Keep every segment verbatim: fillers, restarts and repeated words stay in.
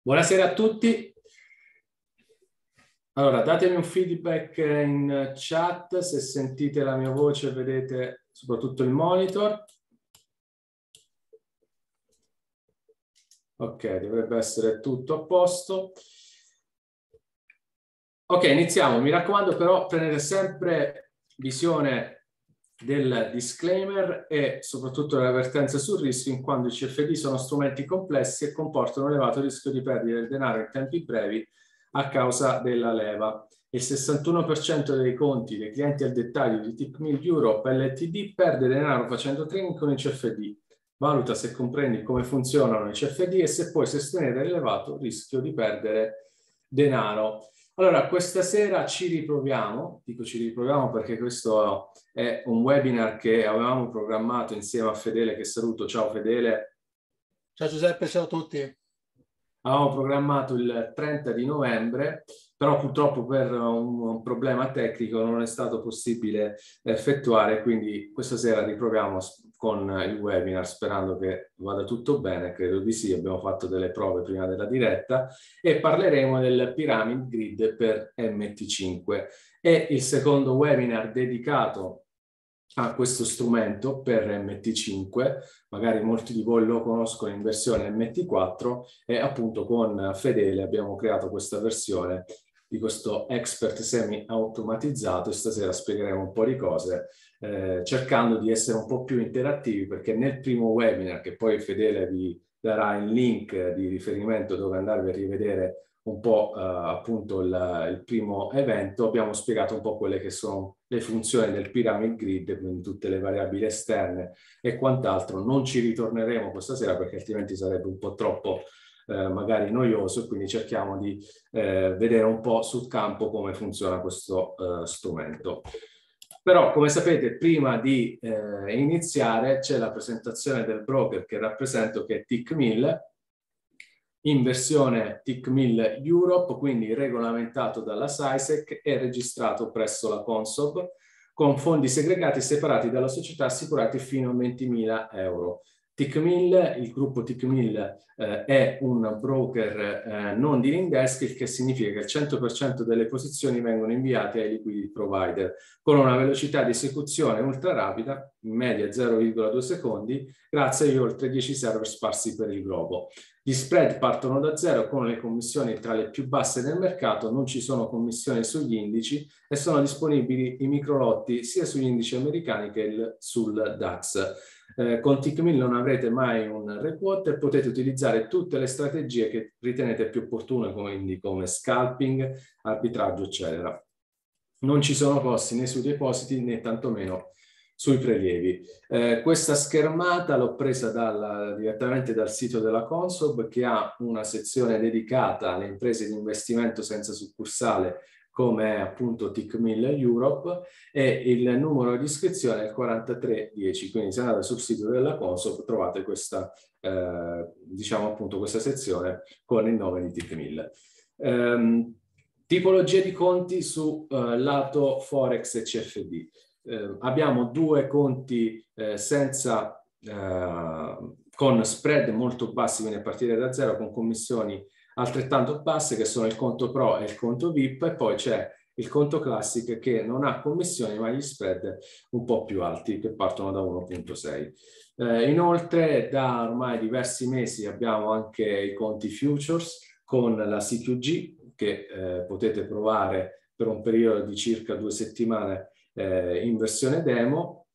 Buonasera a tutti. Allora, datemi un feedback in chat se sentite la mia voce e vedete soprattutto il monitor. Ok, dovrebbe essere tutto a posto. Ok, iniziamo. Mi raccomando però prendete sempre visione del disclaimer e soprattutto dell'avvertenza sul rischio, in quanto i C F D sono strumenti complessi e comportano un elevato rischio di perdita del denaro in tempi brevi a causa della leva. Il sessantuno per cento dei conti dei clienti al dettaglio di Tickmill Europe L T D perde denaro facendo trading con i C F D. Valuta se comprendi come funzionano i C F D e se puoi sostenere l'elevato rischio di perdere denaro. Allora, questa sera ci riproviamo, dico ci riproviamo perché questo è un webinar che avevamo programmato insieme a Fedele, che saluto. Ciao Fedele. Ciao Giuseppe, ciao a tutti. Avevamo programmato il trenta di novembre, però purtroppo per un, un problema tecnico non è stato possibile effettuare, quindi questa sera riproviamo con il webinar sperando che vada tutto bene, credo di sì, abbiamo fatto delle prove prima della diretta e parleremo del Pyramid Grid per M T cinque. È il secondo webinar dedicato a questo strumento per M T cinque, magari molti di voi lo conoscono in versione M T quattro e appunto con Fedele abbiamo creato questa versione di questo expert semi automatizzato e stasera spiegheremo un po' di cose eh, cercando di essere un po' più interattivi, perché nel primo webinar, che poi Fedele vi darà il link di riferimento dove andarvi a rivedere un po' eh, appunto il, il primo evento, abbiamo spiegato un po' quelle che sono le funzioni del Pyramid Grid, quindi tutte le variabili esterne e quant'altro. Non ci ritorneremo questa sera perché altrimenti sarebbe un po' troppo eh, magari noioso, quindi cerchiamo di eh, vedere un po' sul campo come funziona questo eh, strumento. Però, come sapete, prima di eh, iniziare c'è la presentazione del broker che rappresento, che è Tickmill, in versione Tickmill Europe, quindi regolamentato dalla SISEC e registrato presso la Consob, con fondi segregati e separati dalla società, assicurati fino a ventimila euro. Tickmill, il gruppo Tickmill eh, è un broker eh, non dealing desk, il che significa che il cento per cento delle posizioni vengono inviate ai liquidity provider con una velocità di esecuzione ultra rapida, in media zero virgola due secondi, grazie agli oltre dieci server sparsi per il globo. Gli spread partono da zero con le commissioni tra le più basse del mercato, non ci sono commissioni sugli indici e sono disponibili i microlotti sia sugli indici americani che il, sul DAX. Eh, con Tickmill non avrete mai un requote e potete utilizzare tutte le strategie che ritenete più opportune, quindi come scalping, arbitraggio, eccetera. Non ci sono costi né sui depositi né tantomeno sui prelievi. Eh, questa schermata l'ho presa dal, direttamente dal sito della Consob, che ha una sezione dedicata alle imprese di investimento senza succursale, come è appunto Tickmill Europe, e il numero di iscrizione è il quarantatré dieci, quindi se andate sul sito della Consob trovate questa, eh, diciamo appunto questa sezione con il nome di Tickmill. Um, tipologie di conti su uh, lato Forex e C F D. Uh, abbiamo due conti uh, senza, uh, con spread molto bassi, quindi a partire da zero, con commissioni altrettanto basse, che sono il conto Pro e il conto V I P, e poi c'è il conto Classic che non ha commissioni ma gli spread un po' più alti, che partono da uno virgola sei. Uh, inoltre da ormai diversi mesi abbiamo anche i conti Futures con la C Q G, che eh, potete provare per un periodo di circa due settimane eh, in versione demo,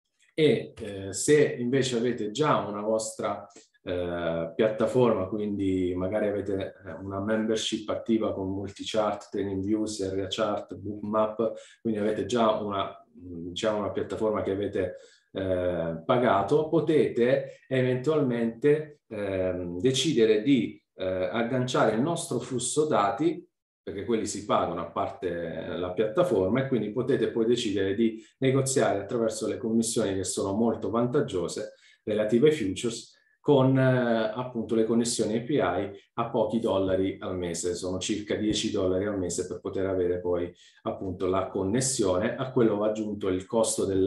e eh, se invece avete già una vostra eh, piattaforma, quindi magari avete una membership attiva con Multichart, TradingView, Area Chart, Bookmap, quindi avete già una, diciamo, una piattaforma che avete eh, pagato, potete eventualmente eh, decidere di Eh, agganciare il nostro flusso dati, perché quelli si pagano a parte la piattaforma, e quindi potete poi decidere di negoziare attraverso le commissioni che sono molto vantaggiose relative ai futures, con eh, appunto le connessioni A P I a pochi dollari al mese, sono circa dieci dollari al mese per poter avere poi appunto la connessione. A quello va aggiunto il costo del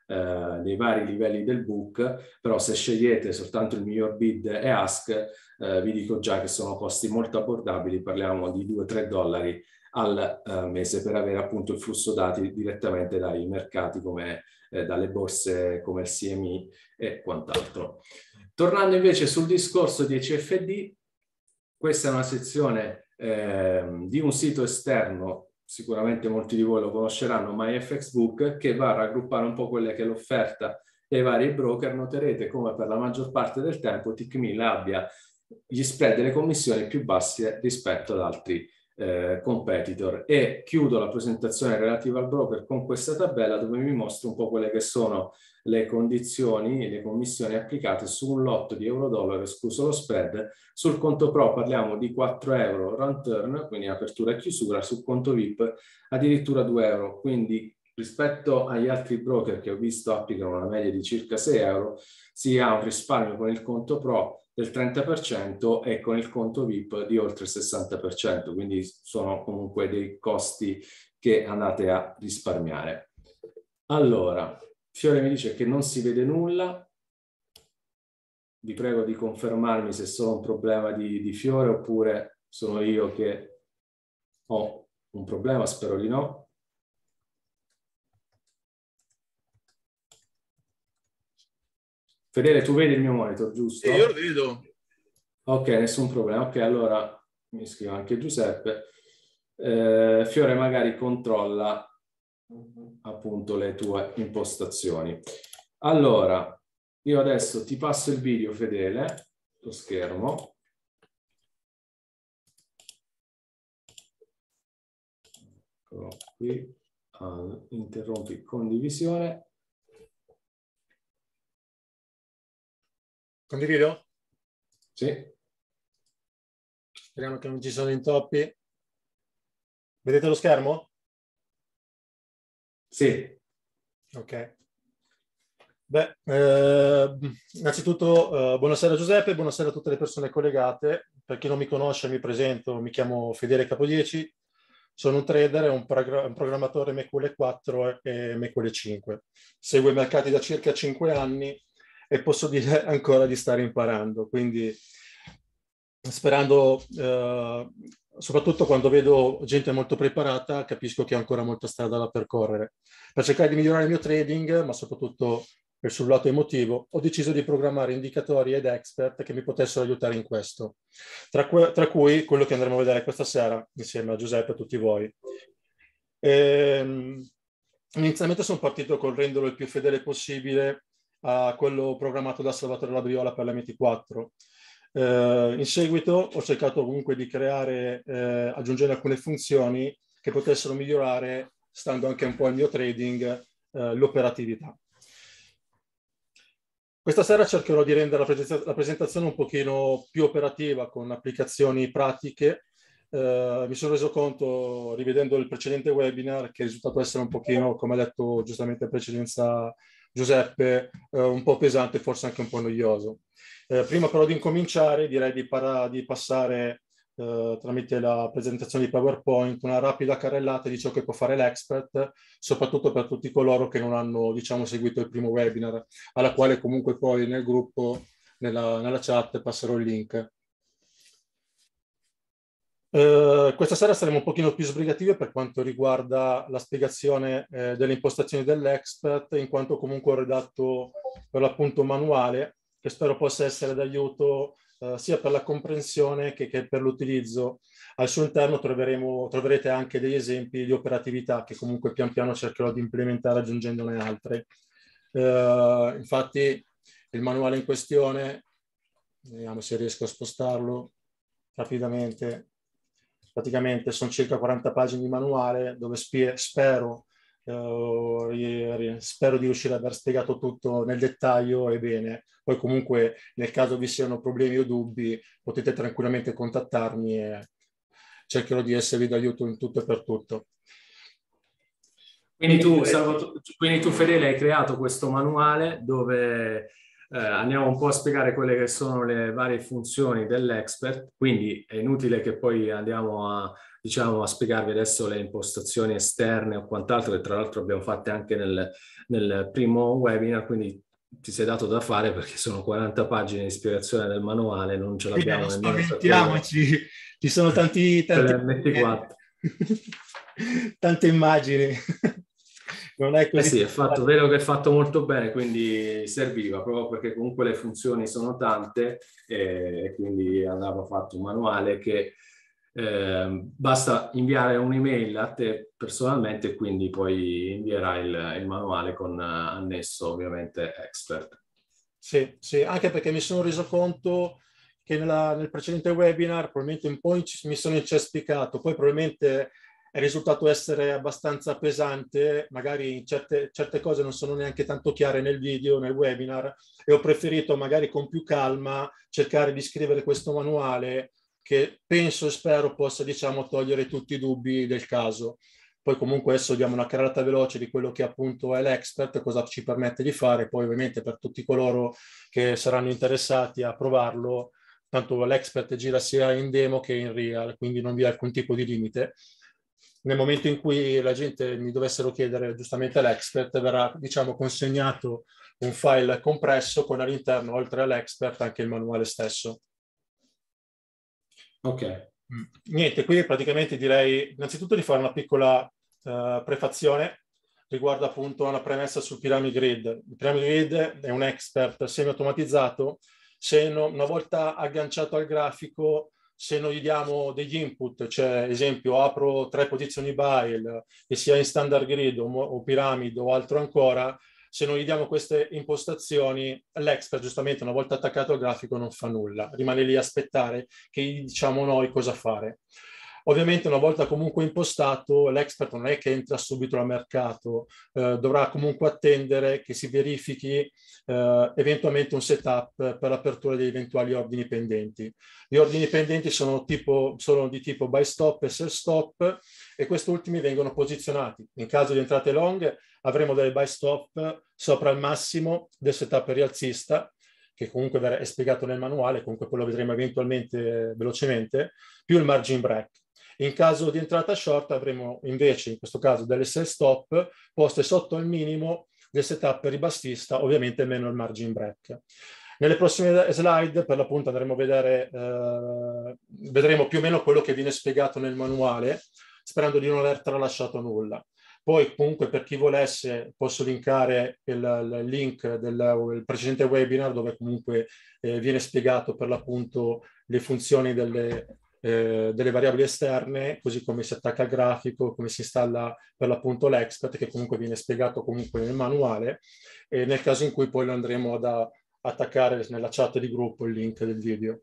eh, dei vari livelli del book, però se scegliete soltanto il miglior bid e ask, eh, vi dico già che sono costi molto abbordabili, parliamo di due tre dollari al uh, mese per avere appunto il flusso dati direttamente dai mercati come eh, dalle borse come il C M E e quant'altro. Tornando invece sul discorso di C F D, questa è una sezione eh, di un sito esterno, sicuramente molti di voi lo conosceranno, MyFXBook, che va a raggruppare un po' quelle che è l'offerta dei vari broker. Noterete come per la maggior parte del tempo Tickmill abbia gli spread e le commissioni più bassi rispetto ad altri Eh, competitor. E chiudo la presentazione relativa al broker con questa tabella dove vi mostro un po' quelle che sono le condizioni e le commissioni applicate su un lotto di euro-dollaro escluso lo spread. Sul conto pro parliamo di quattro euro round turn, quindi apertura e chiusura, sul conto V I P addirittura due euro, quindi rispetto agli altri broker che ho visto applicano una media di circa sei euro, si ha un risparmio con il conto pro del trenta per cento e con il conto V I P di oltre il sessanta per cento, quindi sono comunque dei costi che andate a risparmiare. Allora, Fiore mi dice che non si vede nulla, vi prego di confermarmi se è solo un problema di, di Fiore oppure sono io che ho un problema, spero di no. Fedele, tu vedi il mio monitor, giusto? Sì, io lo vedo. Ok, nessun problema. Ok, allora mi scrive anche Giuseppe. Eh, Fiore magari controlla appunto le tue impostazioni. Allora, io adesso ti passo il video, Fedele, lo schermo. Eccolo qui. Ah, interrompi condivisione. Condivido? Sì. Speriamo che non ci sono intoppi. Vedete lo schermo? Sì. Ok. Beh, eh, innanzitutto eh, buonasera Giuseppe, buonasera a tutte le persone collegate. Per chi non mi conosce mi presento, mi chiamo Fedele Capodieci, sono un trader e un, un programmatore M Q L quattro e M Q L cinque. Seguo i mercati da circa cinque anni e posso dire ancora di stare imparando, quindi sperando, eh, soprattutto quando vedo gente molto preparata, capisco che ho ancora molta strada da percorrere. Per cercare di migliorare il mio trading, ma soprattutto per sul lato emotivo, ho deciso di programmare indicatori ed expert che mi potessero aiutare in questo, tra, tra cui quello che andremo a vedere questa sera insieme a Giuseppe e a tutti voi. E, inizialmente sono partito col renderlo il più fedele possibile a quello programmato da Salvatore Labriola per l'M T quattro. Eh, in seguito ho cercato comunque di creare, eh, aggiungere alcune funzioni che potessero migliorare, stando anche un po' al mio trading, eh, l'operatività. Questa sera cercherò di rendere la, la presentazione un pochino più operativa con applicazioni pratiche. Eh, mi sono reso conto, rivedendo il precedente webinar, che è risultato essere un pochino, come ha detto giustamente in precedenza Giuseppe, eh, un po' pesante e forse anche un po' noioso. Eh, prima però di incominciare direi di, para, di passare eh, tramite la presentazione di PowerPoint una rapida carrellata di ciò che può fare l'expert, soprattutto per tutti coloro che non hanno, diciamo, seguito il primo webinar, alla quale comunque poi nel gruppo, nella, nella chat, passerò il link. Uh, questa sera saremo un pochino più sbrigativi per quanto riguarda la spiegazione eh, delle impostazioni dell'expert, in quanto comunque ho redatto per l'appunto manuale, che spero possa essere d'aiuto uh, sia per la comprensione che, che per l'utilizzo. Al suo interno troveremo, troverete anche degli esempi di operatività che comunque pian piano cercherò di implementare aggiungendone altre. Uh, infatti il manuale in questione, vediamo se riesco a spostarlo rapidamente. Praticamente sono circa quaranta pagine di manuale dove spero, eh, spero di riuscire ad aver spiegato tutto nel dettaglio e bene. Poi comunque nel caso vi siano problemi o dubbi potete tranquillamente contattarmi e cercherò di esservi d'aiuto in tutto e per tutto. Quindi tu, Salvatore, quindi tu Fedele hai creato questo manuale dove Eh, andiamo un po' a spiegare quelle che sono le varie funzioni dell'expert, quindi è inutile che poi andiamo a diciamo, a spiegarvi adesso le impostazioni esterne o quant'altro, che tra l'altro abbiamo fatte anche nel, nel primo webinar, quindi ti sei dato da fare perché sono quaranta pagine di spiegazione del manuale, non ce Eh, l'abbiamo non nemmeno per quelle, spaventiamoci, ci sono tanti, per tanti l'M T quattro. tante immagini. Non è Eh così. sì, è fatto, vedo che è fatto molto bene, quindi serviva proprio perché comunque le funzioni sono tante e, e quindi andava fatto un manuale che eh, basta inviare un'email a te personalmente e quindi poi invierai il, il manuale con eh, annesso ovviamente expert. Sì, sì, anche perché mi sono reso conto che nella- nel precedente webinar probabilmente un po' inc- mi sono incespicato, poi probabilmente è risultato essere abbastanza pesante, magari certe, certe cose non sono neanche tanto chiare nel video, nel webinar, e ho preferito magari con più calma cercare di scrivere questo manuale che penso e spero possa, diciamo, togliere tutti i dubbi del caso. Poi comunque adesso diamo una carrellata veloce di quello che appunto è l'expert, cosa ci permette di fare, poi ovviamente per tutti coloro che saranno interessati a provarlo, tanto l'expert gira sia in demo che in real, quindi non vi è alcun tipo di limite. Nel momento in cui la gente mi dovessero chiedere giustamente l'expert, verrà, diciamo, consegnato un file compresso con all'interno, oltre all'expert, anche il manuale stesso. Ok. Niente, qui praticamente direi innanzitutto di fare una piccola uh, prefazione riguardo appunto a una premessa sul Pyramid Grid. Il Pyramid Grid è un expert semi-automatizzato. Se no, una volta agganciato al grafico, se noi gli diamo degli input, cioè esempio apro tre posizioni Bile, che sia in standard grid o, o Pyramid o altro ancora, se non gli diamo queste impostazioni, l'expert giustamente una volta attaccato al grafico non fa nulla, rimane lì a aspettare che gli diciamo noi cosa fare. Ovviamente una volta comunque impostato, l'expert non è che entra subito al mercato, eh, dovrà comunque attendere che si verifichi eh, eventualmente un setup per l'apertura degli eventuali ordini pendenti. Gli ordini pendenti sono, tipo, sono di tipo buy stop e sell stop e questi ultimi vengono posizionati. In caso di entrate long avremo delle buy stop sopra il massimo del setup rialzista, che comunque è spiegato nel manuale, comunque poi lo vedremo eventualmente velocemente, più il margin break. In caso di entrata short avremo invece, in questo caso, delle sell stop poste sotto il minimo del setup ribassista, ovviamente meno il margin break. Nelle prossime slide, per l'appunto, andremo a vedere, eh, vedremo più o meno quello che viene spiegato nel manuale, sperando di non aver tralasciato nulla. Poi comunque per chi volesse posso linkare il, il link del il precedente webinar dove comunque eh, viene spiegato per l'appunto le funzioni delle, eh, delle variabili esterne, così come si attacca il grafico, come si installa per l'appunto l'expert, che comunque viene spiegato comunque nel manuale, e nel caso in cui poi lo andremo ad attaccare nella chat di gruppo il link del video.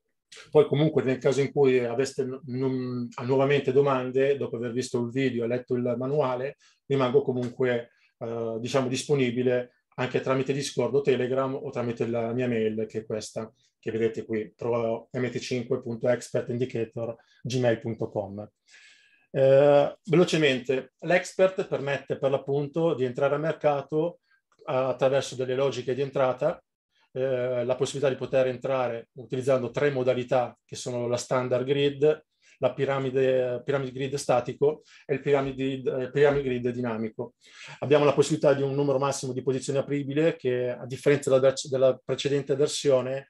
Poi comunque nel caso in cui aveste non, nuovamente domande, dopo aver visto il video e letto il manuale, rimango comunque eh, diciamo disponibile anche tramite Discord o Telegram o tramite la mia mail, che è questa, che vedete qui, trovo m t cinque punto expert indicator chiocciola gmail punto com. Eh, velocemente, l'expert permette per l'appunto di entrare al mercato attraverso delle logiche di entrata, Eh, la possibilità di poter entrare utilizzando tre modalità che sono la standard grid, la piramide, piramide grid statico e il piramide, piramide grid dinamico. Abbiamo la possibilità di un numero massimo di posizioni apribili che, a differenza della, della precedente versione,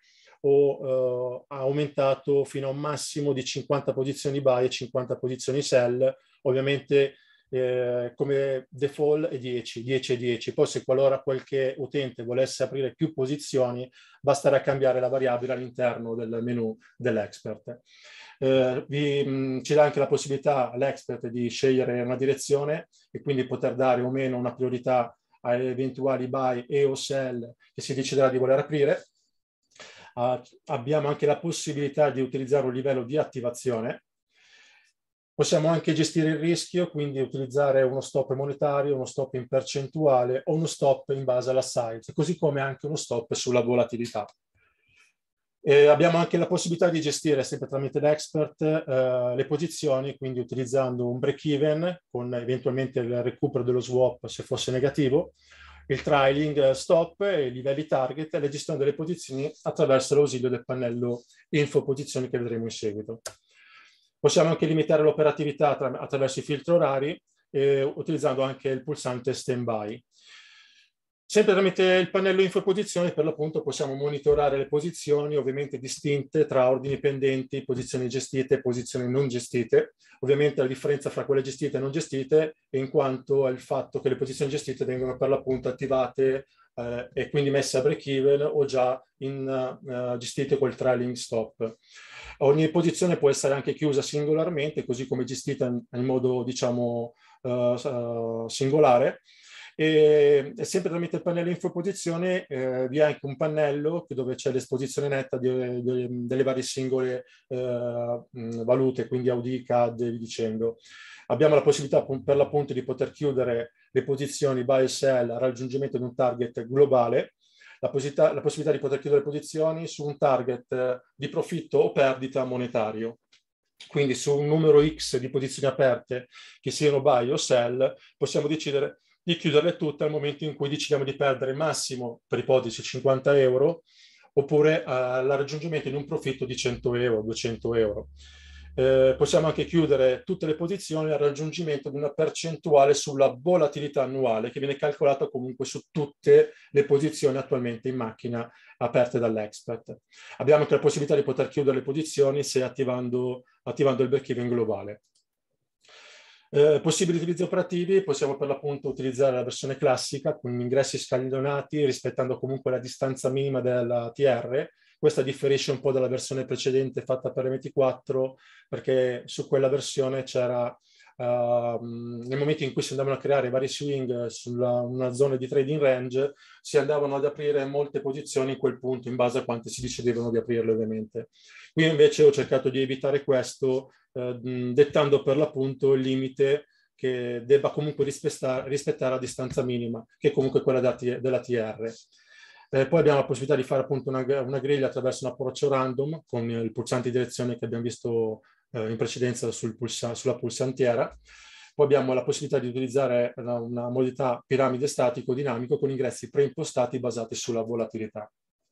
ho eh, aumentato fino a un massimo di cinquanta posizioni buy e cinquanta posizioni sell, ovviamente Eh, come default è dieci, dieci e dieci. Poi se qualora qualche utente volesse aprire più posizioni, basterà cambiare la variabile all'interno del menu dell'expert. Eh, vi, mh, ci dà anche la possibilità all'expert di scegliere una direzione e quindi poter dare o meno una priorità a eventuali buy e o sell che si deciderà di voler aprire. Uh, abbiamo anche la possibilità di utilizzare un livello di attivazione. Possiamo anche gestire il rischio, quindi utilizzare uno stop monetario, uno stop in percentuale o uno stop in base alla size, così come anche uno stop sulla volatilità. E abbiamo anche la possibilità di gestire, sempre tramite l'expert, eh, le posizioni, quindi utilizzando un break-even con eventualmente il recupero dello swap se fosse negativo, il trailing stop, i livelli target e la gestione delle posizioni attraverso l'ausilio del pannello info posizioni che vedremo in seguito. Possiamo anche limitare l'operatività attra- attraverso i filtri orari, eh, utilizzando anche il pulsante standby. Sempre tramite il pannello info posizioni, per l'appunto, possiamo monitorare le posizioni, ovviamente distinte tra ordini pendenti, posizioni gestite e posizioni non gestite. Ovviamente la differenza fra quelle gestite e non gestite è in quanto al fatto che le posizioni gestite vengono per l'appunto attivate eh, e quindi messe a break-even o già in, uh, gestite col trailing stop. Ogni posizione può essere anche chiusa singolarmente, così come gestita in, in modo, diciamo, uh, uh, singolare. E, e sempre tramite il pannello info posizione eh, vi è anche un pannello dove c'è l'esposizione netta di, di, delle varie singole eh, valute, quindi A U D, C A D e via dicendo. Abbiamo la possibilità per l'appunto di poter chiudere le posizioni buy e sell al raggiungimento di un target globale, la possibilità, la possibilità di poter chiudere le posizioni su un target di profitto o perdita monetario. Quindi su un numero X di posizioni aperte che siano buy o sell, possiamo decidere di chiuderle tutte al momento in cui decidiamo di perdere massimo, per ipotesi, cinquanta euro, oppure uh, al raggiungimento di un profitto di cento euro, duecento euro. Eh, possiamo anche chiudere tutte le posizioni al raggiungimento di una percentuale sulla volatilità annuale che viene calcolata comunque su tutte le posizioni attualmente in macchina aperte dall'Expert. Abbiamo anche la possibilità di poter chiudere le posizioni se attivando, attivando il break-even globale. Eh, possibili utilizzi operativi, possiamo per l'appunto utilizzare la versione classica con ingressi scaglionati rispettando comunque la distanza minima della T R. Questa differisce un po' dalla versione precedente fatta per M T quattro perché su quella versione c'era uh, nel momento in cui si andavano a creare vari swing sulla una zona di trading range si andavano ad aprire molte posizioni in quel punto in base a quante si decidevano di aprirle ovviamente. Qui invece ho cercato di evitare questo eh, dettando per l'appunto il limite che debba comunque rispettare, rispettare la distanza minima, che è comunque quella della, della T R. Eh, poi abbiamo la possibilità di fare appunto una, una griglia attraverso un approccio random con il pulsante di direzione che abbiamo visto eh, in precedenza sul pulsa, sulla pulsantiera. Poi abbiamo la possibilità di utilizzare una, una modalità piramide statico-dinamico con ingressi preimpostati basati sulla volatilità.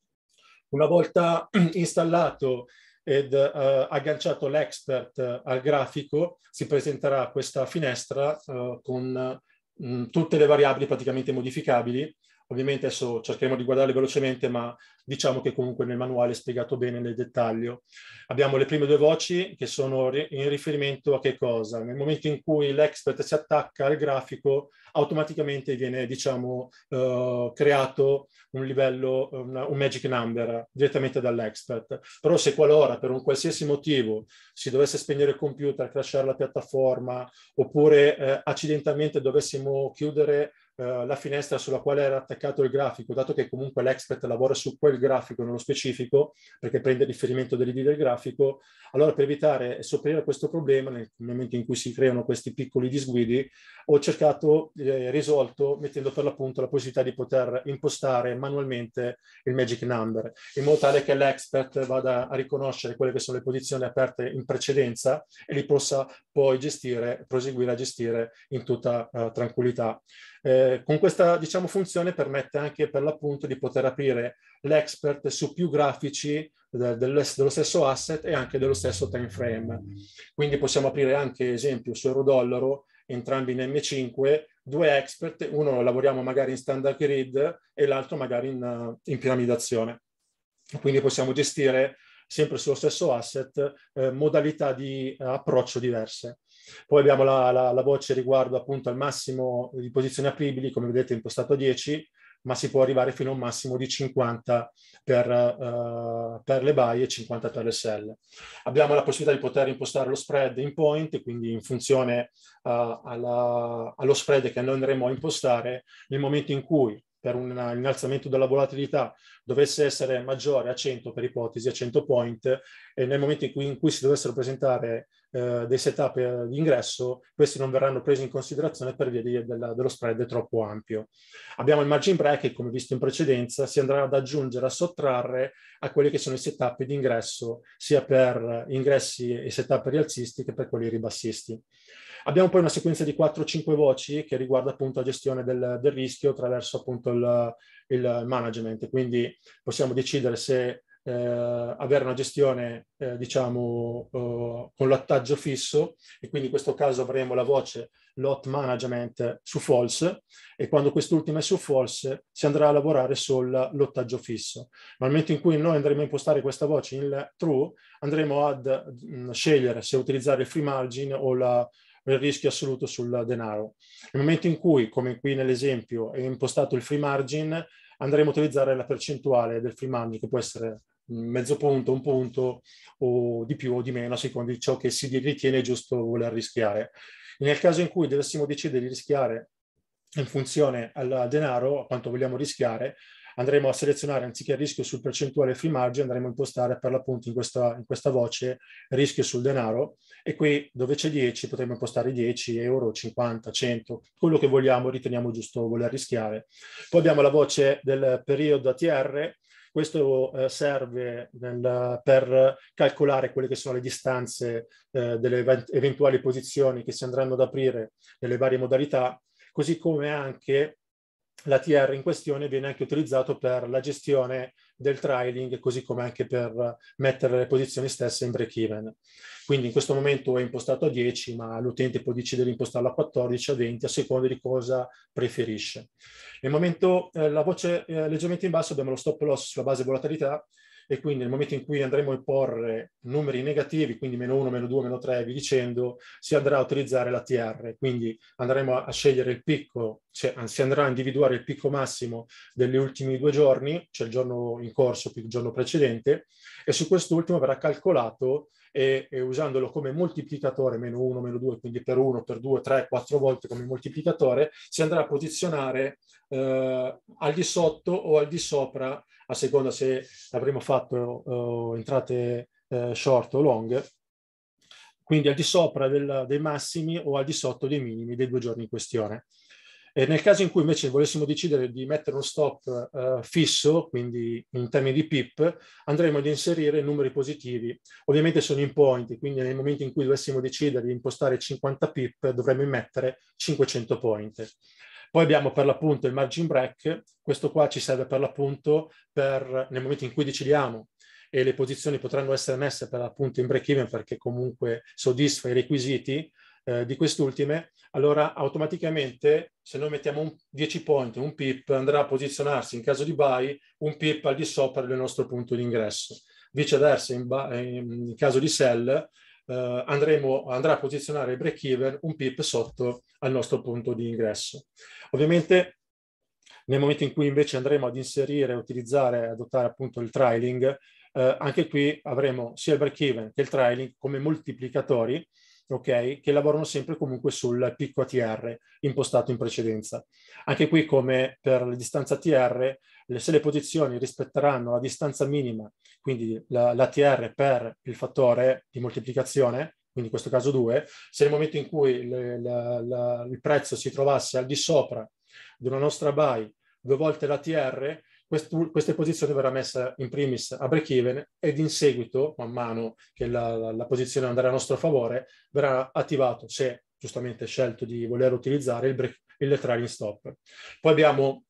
Una volta installato ed uh, agganciato l'Expert al grafico, si presenterà questa finestra uh, con uh, tutte le variabili praticamente modificabili. Ovviamente adesso cercheremo di guardarle velocemente, ma diciamo che comunque nel manuale è spiegato bene nel dettaglio. Abbiamo le prime due voci che sono in riferimento a che cosa? Nel momento in cui l'Expert si attacca al grafico, automaticamente viene, diciamo, uh, creato un livello, una, un magic number direttamente dall'Expert. Però se qualora per un qualsiasi motivo si dovesse spegnere il computer, crashare la piattaforma, oppure eh, accidentalmente dovessimo chiudere Uh, la finestra sulla quale era attaccato il grafico, dato che comunque l'Expert lavora su quel grafico nello specifico, perché prende riferimento dell'I D del grafico, allora per evitare e sopperire a questo problema, nel momento in cui si creano questi piccoli disguidi, ho cercato, eh, risolto, mettendo per l'appunto la possibilità di poter impostare manualmente il magic number, in modo tale che l'Expert vada a riconoscere quelle che sono le posizioni aperte in precedenza e li possa poi gestire, proseguire a gestire in tutta uh, tranquillità. Eh, con questa, diciamo, funzione permette anche per l'appunto di poter aprire l'Expert su più grafici de, dello, dello stesso asset e anche dello stesso time frame. Quindi possiamo aprire anche, esempio, su euro-dollaro, entrambi in M cinque, due Expert, uno lo lavoriamo magari in standard grid e l'altro magari in, in piramidazione. Quindi possiamo gestire sempre sullo stesso asset eh, modalità di eh, approccio diverse. Poi abbiamo la, la, la voce riguardo appunto al massimo di posizioni apribili, come vedete impostato a dieci, ma si può arrivare fino a un massimo di cinquanta per, uh, per le buy e cinquanta per le sell. Abbiamo la possibilità di poter impostare lo spread in point, quindi in funzione uh, alla, allo spread che noi andremo a impostare nel momento in cui per un innalzamento della volatilità dovesse essere maggiore a cento, per ipotesi, a cento point, e nel momento in cui, in cui si dovessero presentare eh, dei setup di ingresso, questi non verranno presi in considerazione per via di, della, dello spread troppo ampio. Abbiamo il margin break che, come visto in precedenza, si andrà ad aggiungere, a sottrarre a quelli che sono i setup di ingresso, sia per ingressi e setup rialzisti che per quelli ribassisti. Abbiamo poi una sequenza di quattro o cinque voci che riguarda appunto la gestione del, del rischio attraverso appunto il, il management, quindi possiamo decidere se eh, avere una gestione, eh, diciamo, eh, con lottaggio fisso, e quindi in questo caso avremo la voce lot management su false, e quando quest'ultima è su false si andrà a lavorare sul lottaggio fisso. Nel momento in cui noi andremo a impostare questa voce in true, andremo ad mh, scegliere se utilizzare il free margin o la, il rischio assoluto sul denaro. Nel momento in cui, come qui nell'esempio, è impostato il free margin, andremo a utilizzare la percentuale del free margin, che può essere mezzo punto, un punto, o di più o di meno, a seconda di ciò che si ritiene giusto voler rischiare. Nel caso in cui dovessimo decidere di rischiare in funzione al denaro, a quanto vogliamo rischiare, andremo a selezionare, anziché il rischio sul percentuale free margin, andremo a impostare per l'appunto in questa, in questa voce rischio sul denaro, e qui dove c'è dieci potremo impostare dieci euro, cinquanta, cento, quello che vogliamo, riteniamo giusto voler rischiare. Poi abbiamo la voce del periodo A T R. Questo eh, serve nel, per calcolare quelle che sono le distanze eh, delle event eventuali posizioni che si andranno ad aprire nelle varie modalità, così come anche l'A T R in questione viene anche utilizzato per la gestione del trailing, così come anche per mettere le posizioni stesse in break-even. Quindi in questo momento è impostato a dieci, ma l'utente può decidere di impostarlo a quattordici, a venti, a seconda di cosa preferisce. Nel momento, eh, la voce eh, leggermente in basso, abbiamo lo stop loss sulla base volatilità, e quindi nel momento in cui andremo a imporre numeri negativi, quindi meno uno, meno due, meno tre, vi dicendo, si andrà a utilizzare l'A T R. Quindi andremo a scegliere il picco, cioè si andrà a individuare il picco massimo degli ultimi due giorni, cioè il giorno in corso più il giorno precedente, e su quest'ultimo verrà calcolato e, e usandolo come moltiplicatore, meno uno, meno due, quindi per uno, per due, tre, quattro volte come moltiplicatore, si andrà a posizionare eh, al di sotto o al di sopra, a seconda se avremo fatto uh, entrate uh, short o long, quindi al di sopra del, dei massimi o al di sotto dei minimi dei due giorni in questione. E nel caso in cui invece volessimo decidere di mettere uno stop uh, fisso, quindi in termini di pip, andremo ad inserire numeri positivi. Ovviamente sono in point, quindi nel momento in cui dovessimo decidere di impostare cinquanta pip dovremmo mettere cinquecento point. Poi abbiamo per l'appunto il margin break. Questo qua ci serve per l'appunto per nel momento in cui decidiamo, e le posizioni potranno essere messe per l'appunto in break even perché comunque soddisfa i requisiti eh, di quest'ultime, allora automaticamente se noi mettiamo un dieci point, un pip, andrà a posizionarsi in caso di buy un pip al di sopra del nostro punto di ingresso. Viceversa, in, in caso di sell, Uh, andremo, andrà a posizionare il break even un pip sotto al nostro punto di ingresso. Ovviamente nel momento in cui invece andremo ad inserire, utilizzare, adottare appunto il trailing, uh, anche qui avremo sia il break even che il trailing come moltiplicatori, ok, che lavorano sempre comunque sul picco A T R impostato in precedenza. Anche qui, come per le distanze A T R, se le posizioni rispetteranno la distanza minima, quindi l'A T R per il fattore di moltiplicazione, quindi in questo caso due, se nel momento in cui le, la, la, il prezzo si trovasse al di sopra di una nostra buy due volte l'A T R, queste posizioni verrà messa in primis a break even, ed in seguito, man mano che la, la, la posizione andrà a nostro favore, verrà attivato, se giustamente scelto di voler utilizzare, il, break, il trailing stop. Poi abbiamo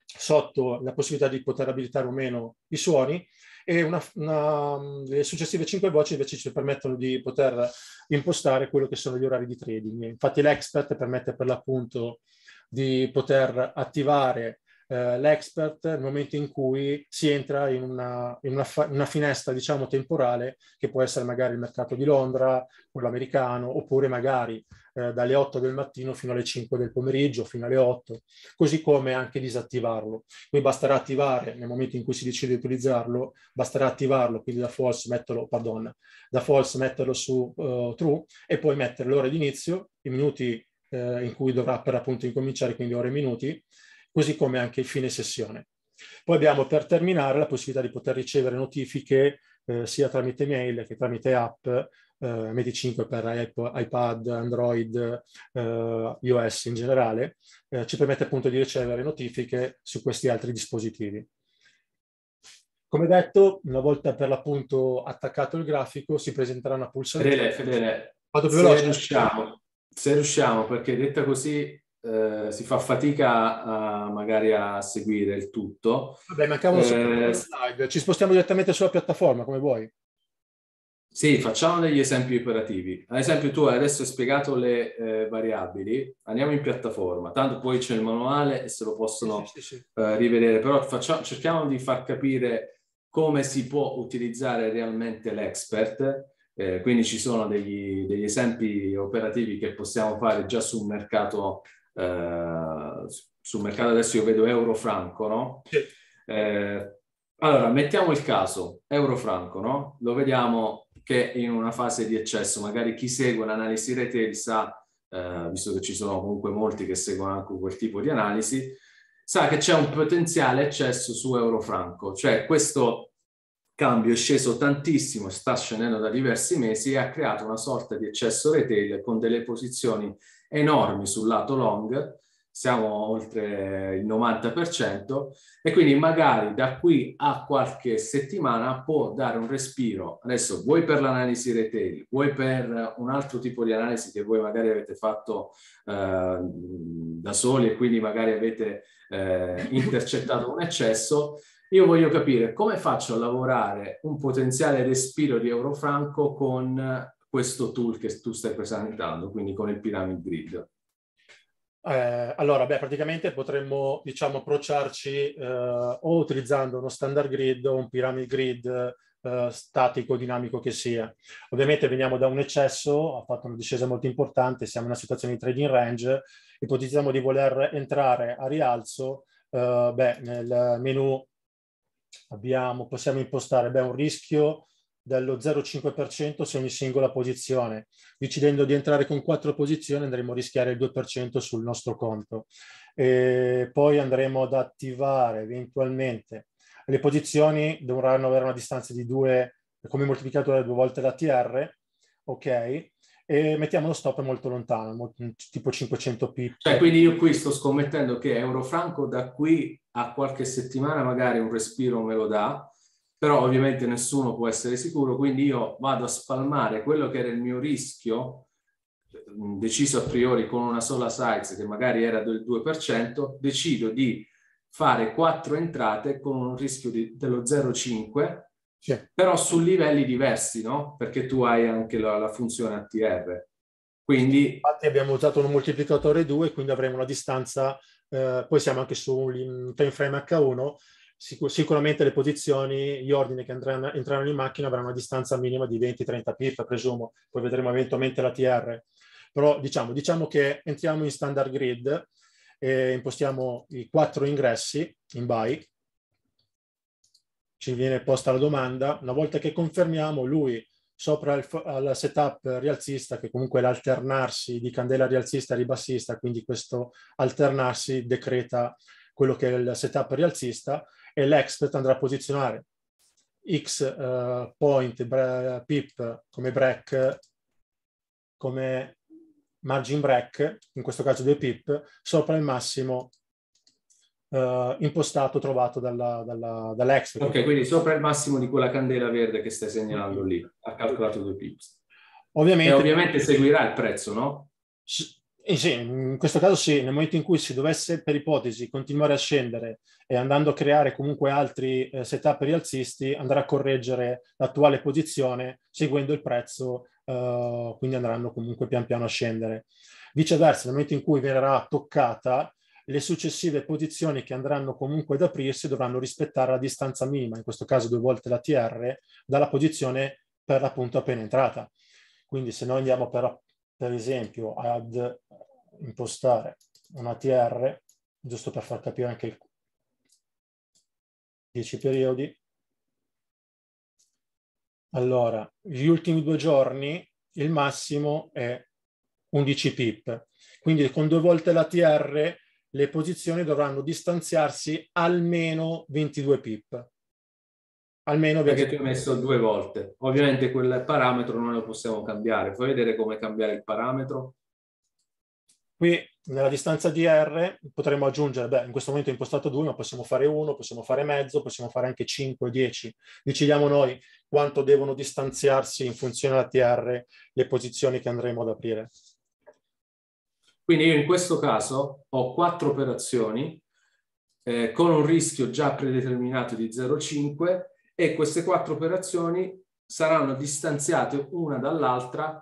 sotto la possibilità di poter abilitare o meno i suoni, e una, una, le successive cinque voci invece ci permettono di poter impostare quello che sono gli orari di trading. Infatti l'expert permette per l'appunto di poter attivare Uh, l'expert nel momento in cui si entra in una, in una, una finestra, diciamo, temporale, che può essere magari il mercato di Londra, quello americano, oppure magari uh, dalle otto del mattino fino alle cinque del pomeriggio, fino alle otto, così come anche disattivarlo. Quindi basterà attivare, nel momento in cui si decide di utilizzarlo, basterà attivarlo, quindi da false metterlo, pardon, da false metterlo su uh, true, e poi mettere l'ora di inizio, i minuti uh, in cui dovrà per appunto incominciare, quindi ore e minuti, così come anche il fine sessione. Poi abbiamo, per terminare, la possibilità di poter ricevere notifiche eh, sia tramite mail che tramite app, eh, M D cinque per iPad, Android, eh, iOS in generale, eh, ci permette appunto di ricevere notifiche su questi altri dispositivi. Come detto, una volta per l'appunto attaccato il grafico, si presenterà una pulsazione. Fedele, Fedele, se riusciamo, se riusciamo, perché detta così eh, si fa fatica a, magari a seguire il tutto. Vabbè, mancavano solo Eh, le slide. Ci spostiamo direttamente sulla piattaforma, come vuoi. Sì, facciamo degli esempi operativi. Ad esempio, tu adesso hai spiegato le eh, variabili, andiamo in piattaforma, tanto poi c'è il manuale e se lo possono Sì, sì, sì, sì. eh, rivedere, però facciamo, cerchiamo di far capire come si può utilizzare realmente l'expert. Eh, quindi ci sono degli, degli esempi operativi che possiamo fare già sul mercato, eh, sul mercato adesso io vedo euro-franco, no? Sì. Eh, allora, mettiamo il caso euro-franco, no? Lo vediamo che in una fase di eccesso, magari chi segue l'analisi retail sa, eh, visto che ci sono comunque molti che seguono anche quel tipo di analisi, sa che c'è un potenziale eccesso su euro-franco, cioè questo cambio è sceso tantissimo, sta scendendo da diversi mesi e ha creato una sorta di eccesso retail con delle posizioni enormi sul lato long, siamo oltre il novanta per cento, e quindi magari da qui a qualche settimana può dare un respiro. Adesso vuoi per l'analisi retail, vuoi per un altro tipo di analisi che voi magari avete fatto eh, da soli e quindi magari avete eh, intercettato un eccesso. Io voglio capire come faccio a lavorare un potenziale respiro di euro-franco con questo tool che tu stai presentando, quindi con il Pyramid Grid. Eh, allora, beh, praticamente potremmo, diciamo, approcciarci eh, o utilizzando uno standard grid o un pyramid grid eh, statico, dinamico che sia. Ovviamente veniamo da un eccesso, ha fatto una discesa molto importante, siamo in una situazione di trading range, ipotizziamo di voler entrare a rialzo, eh, beh, nel menu abbiamo, possiamo impostare beh, un rischio dello zero virgola cinque per cento su ogni singola posizione. Decidendo di entrare con quattro posizioni andremo a rischiare il due per cento sul nostro conto. E poi andremo ad attivare eventualmente le posizioni, dovranno avere una distanza di due, come moltiplicatore due volte l'A T R, ok? E mettiamo lo stop molto lontano, tipo cinquecento pip. Cioè, quindi io qui sto scommettendo che euro-franco da qui a qualche settimana magari un respiro me lo dà, però ovviamente nessuno può essere sicuro, quindi io vado a spalmare quello che era il mio rischio deciso a priori con una sola size che magari era del due per cento, decido di fare quattro entrate con un rischio di, dello zero virgola cinque, sì, però su livelli diversi, no? Perché tu hai anche la, la funzione A T R. Quindi, infatti abbiamo usato un moltiplicatore due, quindi avremo una distanza, eh, poi siamo anche su un time frame H uno, Sicur- sicuramente le posizioni, gli ordini che andranno, entreranno in macchina avranno una distanza minima di venti trenta pip, presumo, poi vedremo eventualmente l'A T R. Però diciamo, diciamo che entriamo in standard grid e impostiamo i quattro ingressi in buy, ci viene posta la domanda, una volta che confermiamo lui sopra il, al setup rialzista, che comunque è l'alternarsi di candela rialzista e ribassista, quindi questo alternarsi decreta quello che è il setup rialzista, e l'expert andrà a posizionare X uh, point bre, pip come break, come margin break, in questo caso due pip, sopra il massimo uh, impostato trovato dalla, dalla, dall'expert. Ok, quindi sopra il massimo di quella candela verde che stai segnalando lì, ha calcolato due pips. Ovviamente, e ovviamente seguirà il prezzo, no? Eh sì, in questo caso sì, nel momento in cui si dovesse per ipotesi continuare a scendere e andando a creare comunque altri eh, setup rialzisti, andrà a correggere l'attuale posizione seguendo il prezzo, eh, quindi andranno comunque pian piano a scendere. Viceversa, nel momento in cui verrà toccata, le successive posizioni che andranno comunque ad aprirsi dovranno rispettare la distanza minima, in questo caso due volte l'A T R, dalla posizione per l'appunto appena entrata. Quindi se noi andiamo per, per esempio ad impostare un A T R, giusto per far capire anche il dieci periodi, allora gli ultimi due giorni il massimo è undici pip, quindi con due volte l'A T R le posizioni dovranno distanziarsi almeno ventidue pip. Almeno perché tu hai messo due volte. Ovviamente quel parametro non lo possiamo cambiare. Puoi vedere come cambiare il parametro? Qui nella distanza D R potremmo aggiungere, beh, in questo momento è impostato due, ma possiamo fare uno, possiamo fare mezzo, possiamo fare anche cinque, dieci. Decidiamo noi quanto devono distanziarsi in funzione della T R le posizioni che andremo ad aprire. Quindi io in questo caso ho quattro operazioni eh, con un rischio già predeterminato di zero virgola cinque e queste quattro operazioni saranno distanziate una dall'altra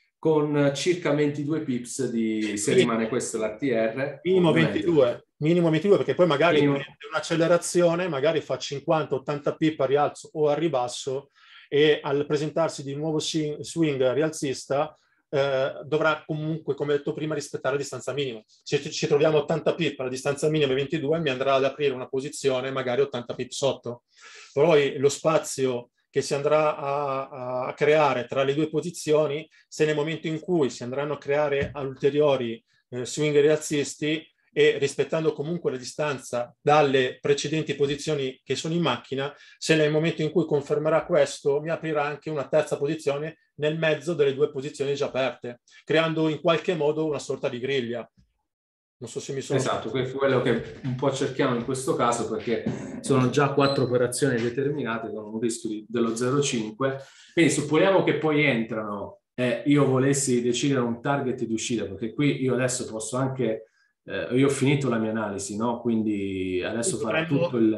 con circa ventidue pips di, se rimane questo l'A T R. Minimo ventidue, minimo ventidue, perché poi magari minimo... un'accelerazione magari fa cinquanta ottanta pip a rialzo o a ribasso e al presentarsi di un nuovo swing rialzista eh, dovrà comunque, come detto prima, rispettare la distanza minima. Se ci troviamo ottanta pip, la distanza minima è ventidue, mi andrà ad aprire una posizione magari ottanta pip sotto. Poi lo spazio che si andrà a, a creare tra le due posizioni, se nel momento in cui si andranno a creare ulteriori eh, swing rialzisti e rispettando comunque la distanza dalle precedenti posizioni che sono in macchina, se nel momento in cui confermerà questo mi aprirà anche una terza posizione nel mezzo delle due posizioni già aperte, creando in qualche modo una sorta di griglia. Non so se mi sono... Esatto, questo è quello che un po' cerchiamo in questo caso, perché sono già quattro operazioni determinate con un rischio di, dello zero virgola cinque. Quindi supponiamo che poi entrano e io volessi decidere un target di uscita, perché qui io adesso posso anche, eh, io ho finito la mia analisi, no? Quindi adesso farà tutto il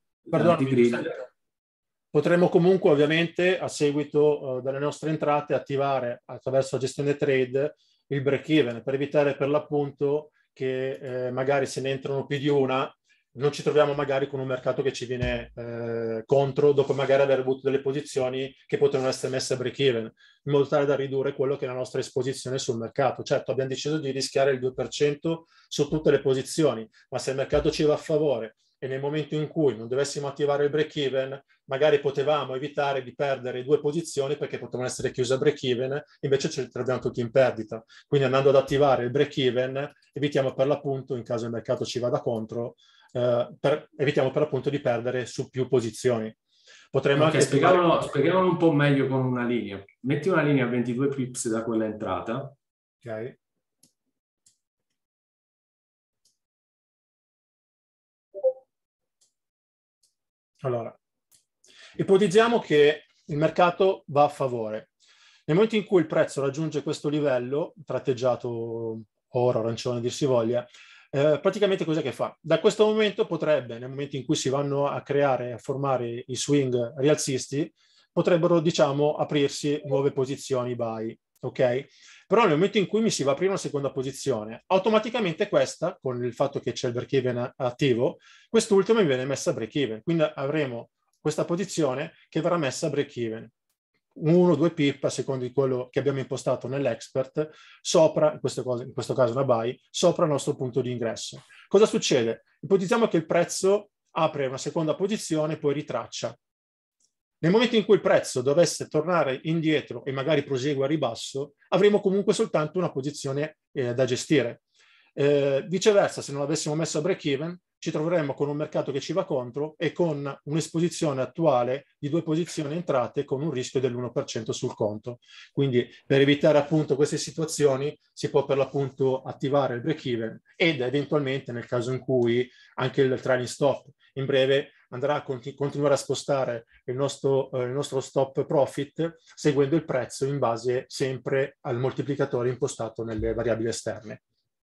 l'antigrid. Potremmo comunque ovviamente a seguito uh, delle nostre entrate attivare attraverso la gestione trade il break even per evitare per l'appunto che eh, magari se ne entrano più di una non ci troviamo magari con un mercato che ci viene eh, contro dopo magari aver avuto delle posizioni che potevano essere messe a break even, in modo tale da ridurre quello che è la nostra esposizione sul mercato. Certo, abbiamo deciso di rischiare il due per cento su tutte le posizioni, ma se il mercato ci va a favore e nel momento in cui non dovessimo attivare il break even, magari potevamo evitare di perdere due posizioni perché potevano essere chiuse a break even, invece ce le troviamo tutti in perdita. Quindi andando ad attivare il break even, evitiamo per l'appunto, in caso il mercato ci vada contro, eh, per, evitiamo per l'appunto di perdere su più posizioni. Potremmo okay, anche... spieghiamolo, spieghiamolo un po' meglio con una linea. Metti una linea a ventidue pips da quella entrata. Ok. Allora, ipotizziamo che il mercato va a favore. Nel momento in cui il prezzo raggiunge questo livello, tratteggiato oro, arancione, dir si voglia, eh, praticamente cos'è che fa? Da questo momento potrebbe, nel momento in cui si vanno a creare, a formare i swing rialzisti, potrebbero, diciamo, aprirsi nuove posizioni buy, ok? Però nel momento in cui mi si va a aprire una seconda posizione, automaticamente questa, con il fatto che c'è il break even attivo, quest'ultima mi viene messa a break even. Quindi avremo questa posizione che verrà messa a break even. Uno o due pip, a seconda di quello che abbiamo impostato nell'expert, sopra, in questo, caso, in questo caso una buy, sopra il nostro punto di ingresso. Cosa succede? Ipotizziamo che il prezzo apre una seconda posizione e poi ritraccia. Nel momento in cui il prezzo dovesse tornare indietro e magari prosegue a ribasso, avremo comunque soltanto una posizione eh, da gestire. Eh, viceversa, se non avessimo messo a break even, ci troveremmo con un mercato che ci va contro e con un'esposizione attuale di due posizioni entrate con un rischio dell'uno per cento sul conto. Quindi per evitare appunto queste situazioni si può per l'appunto attivare il break even ed eventualmente nel caso in cui anche il trailing stop in breve andrà a continu- continuare a spostare il nostro, eh, il nostro stop profit seguendo il prezzo in base sempre al moltiplicatore impostato nelle variabili esterne.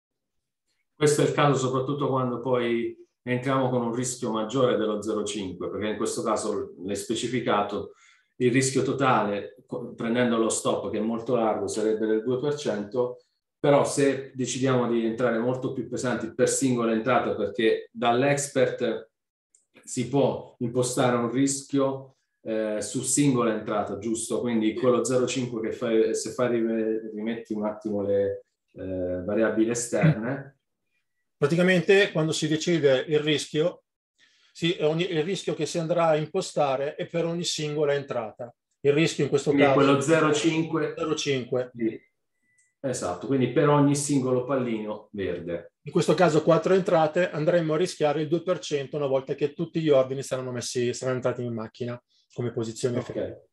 Questo è il caso soprattutto quando poi entriamo con un rischio maggiore dello zero virgola cinque, perché in questo caso l'hai specificato, il rischio totale, prendendo lo stop che è molto largo, sarebbe del due per cento, però se decidiamo di entrare molto più pesanti per singola entrata, perché dall'expert si può impostare un rischio eh, su singola entrata, giusto? Quindi quello zero virgola cinque che fai, se fai rimetti un attimo le eh, variabili esterne. Praticamente quando si decide il rischio, si, ogni, il rischio che si andrà a impostare è per ogni singola entrata. Il rischio in questo quindi caso quello zero virgola cinque. zero virgola cinque. Esatto, quindi per ogni singolo pallino verde. In questo caso quattro entrate, andremo a rischiare il due per cento una volta che tutti gli ordini saranno messi, saranno entrati in macchina come posizione effettiva. Ok.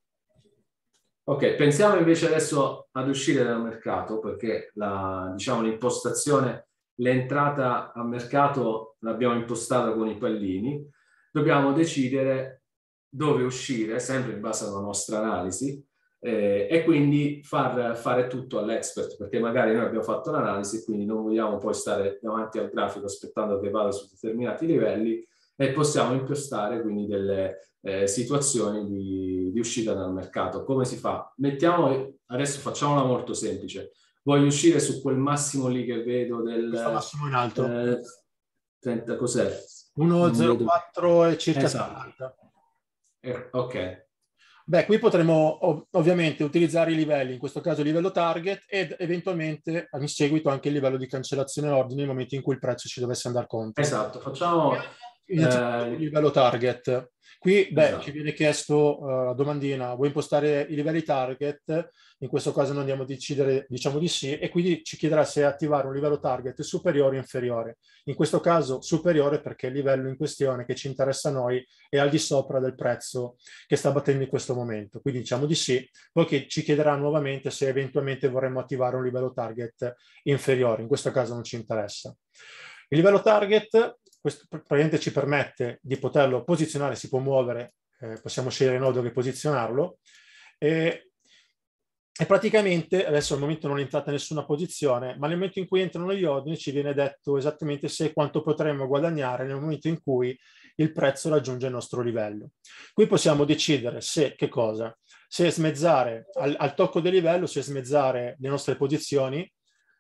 Ok, pensiamo invece adesso ad uscire dal mercato, perché la, diciamo, l'impostazione, l'entrata a mercato l'abbiamo impostata con i pallini, dobbiamo decidere dove uscire, sempre in base alla nostra analisi, eh, e quindi far fare tutto all'expert, perché magari noi abbiamo fatto l'analisi e quindi non vogliamo poi stare davanti al grafico aspettando che vada su determinati livelli, e possiamo impostare quindi delle eh, situazioni di, di uscita dal mercato. Come si fa? Mettiamo, adesso facciamola molto semplice. Voglio uscire su quel massimo lì che vedo del... Questo massimo in alto. Eh, trenta, cos'è? uno virgola zero quattro e circa esatto. settanta. Eh, ok. Beh, qui potremo ov- ovviamente utilizzare i livelli, in questo caso il livello target, ed eventualmente in seguito anche il livello di cancellazione ordine nel momento in cui il prezzo ci dovesse andare contro. Esatto, facciamo... Innanzitutto Eh, il livello target. Qui beh, esatto. ci viene chiesto uh, la domandina, vuoi impostare i livelli target? In questo caso noi andiamo a decidere, diciamo di sì, e quindi ci chiederà se attivare un livello target superiore o inferiore. In questo caso superiore, perché il livello in questione che ci interessa a noi è al di sopra del prezzo che sta battendo in questo momento. Quindi diciamo di sì, poi ci chiederà nuovamente se eventualmente vorremmo attivare un livello target inferiore. In questo caso non ci interessa. Il livello target, questo praticamente ci permette di poterlo posizionare, si può muovere, eh, possiamo scegliere il nodo che posizionarlo, e, e praticamente adesso al momento non è entrata nessuna posizione, ma nel momento in cui entrano gli ordini ci viene detto esattamente se quanto potremmo guadagnare nel momento in cui il prezzo raggiunge il nostro livello. Qui possiamo decidere se, che cosa? Se smezzare al, al tocco del livello, se smezzare le nostre posizioni,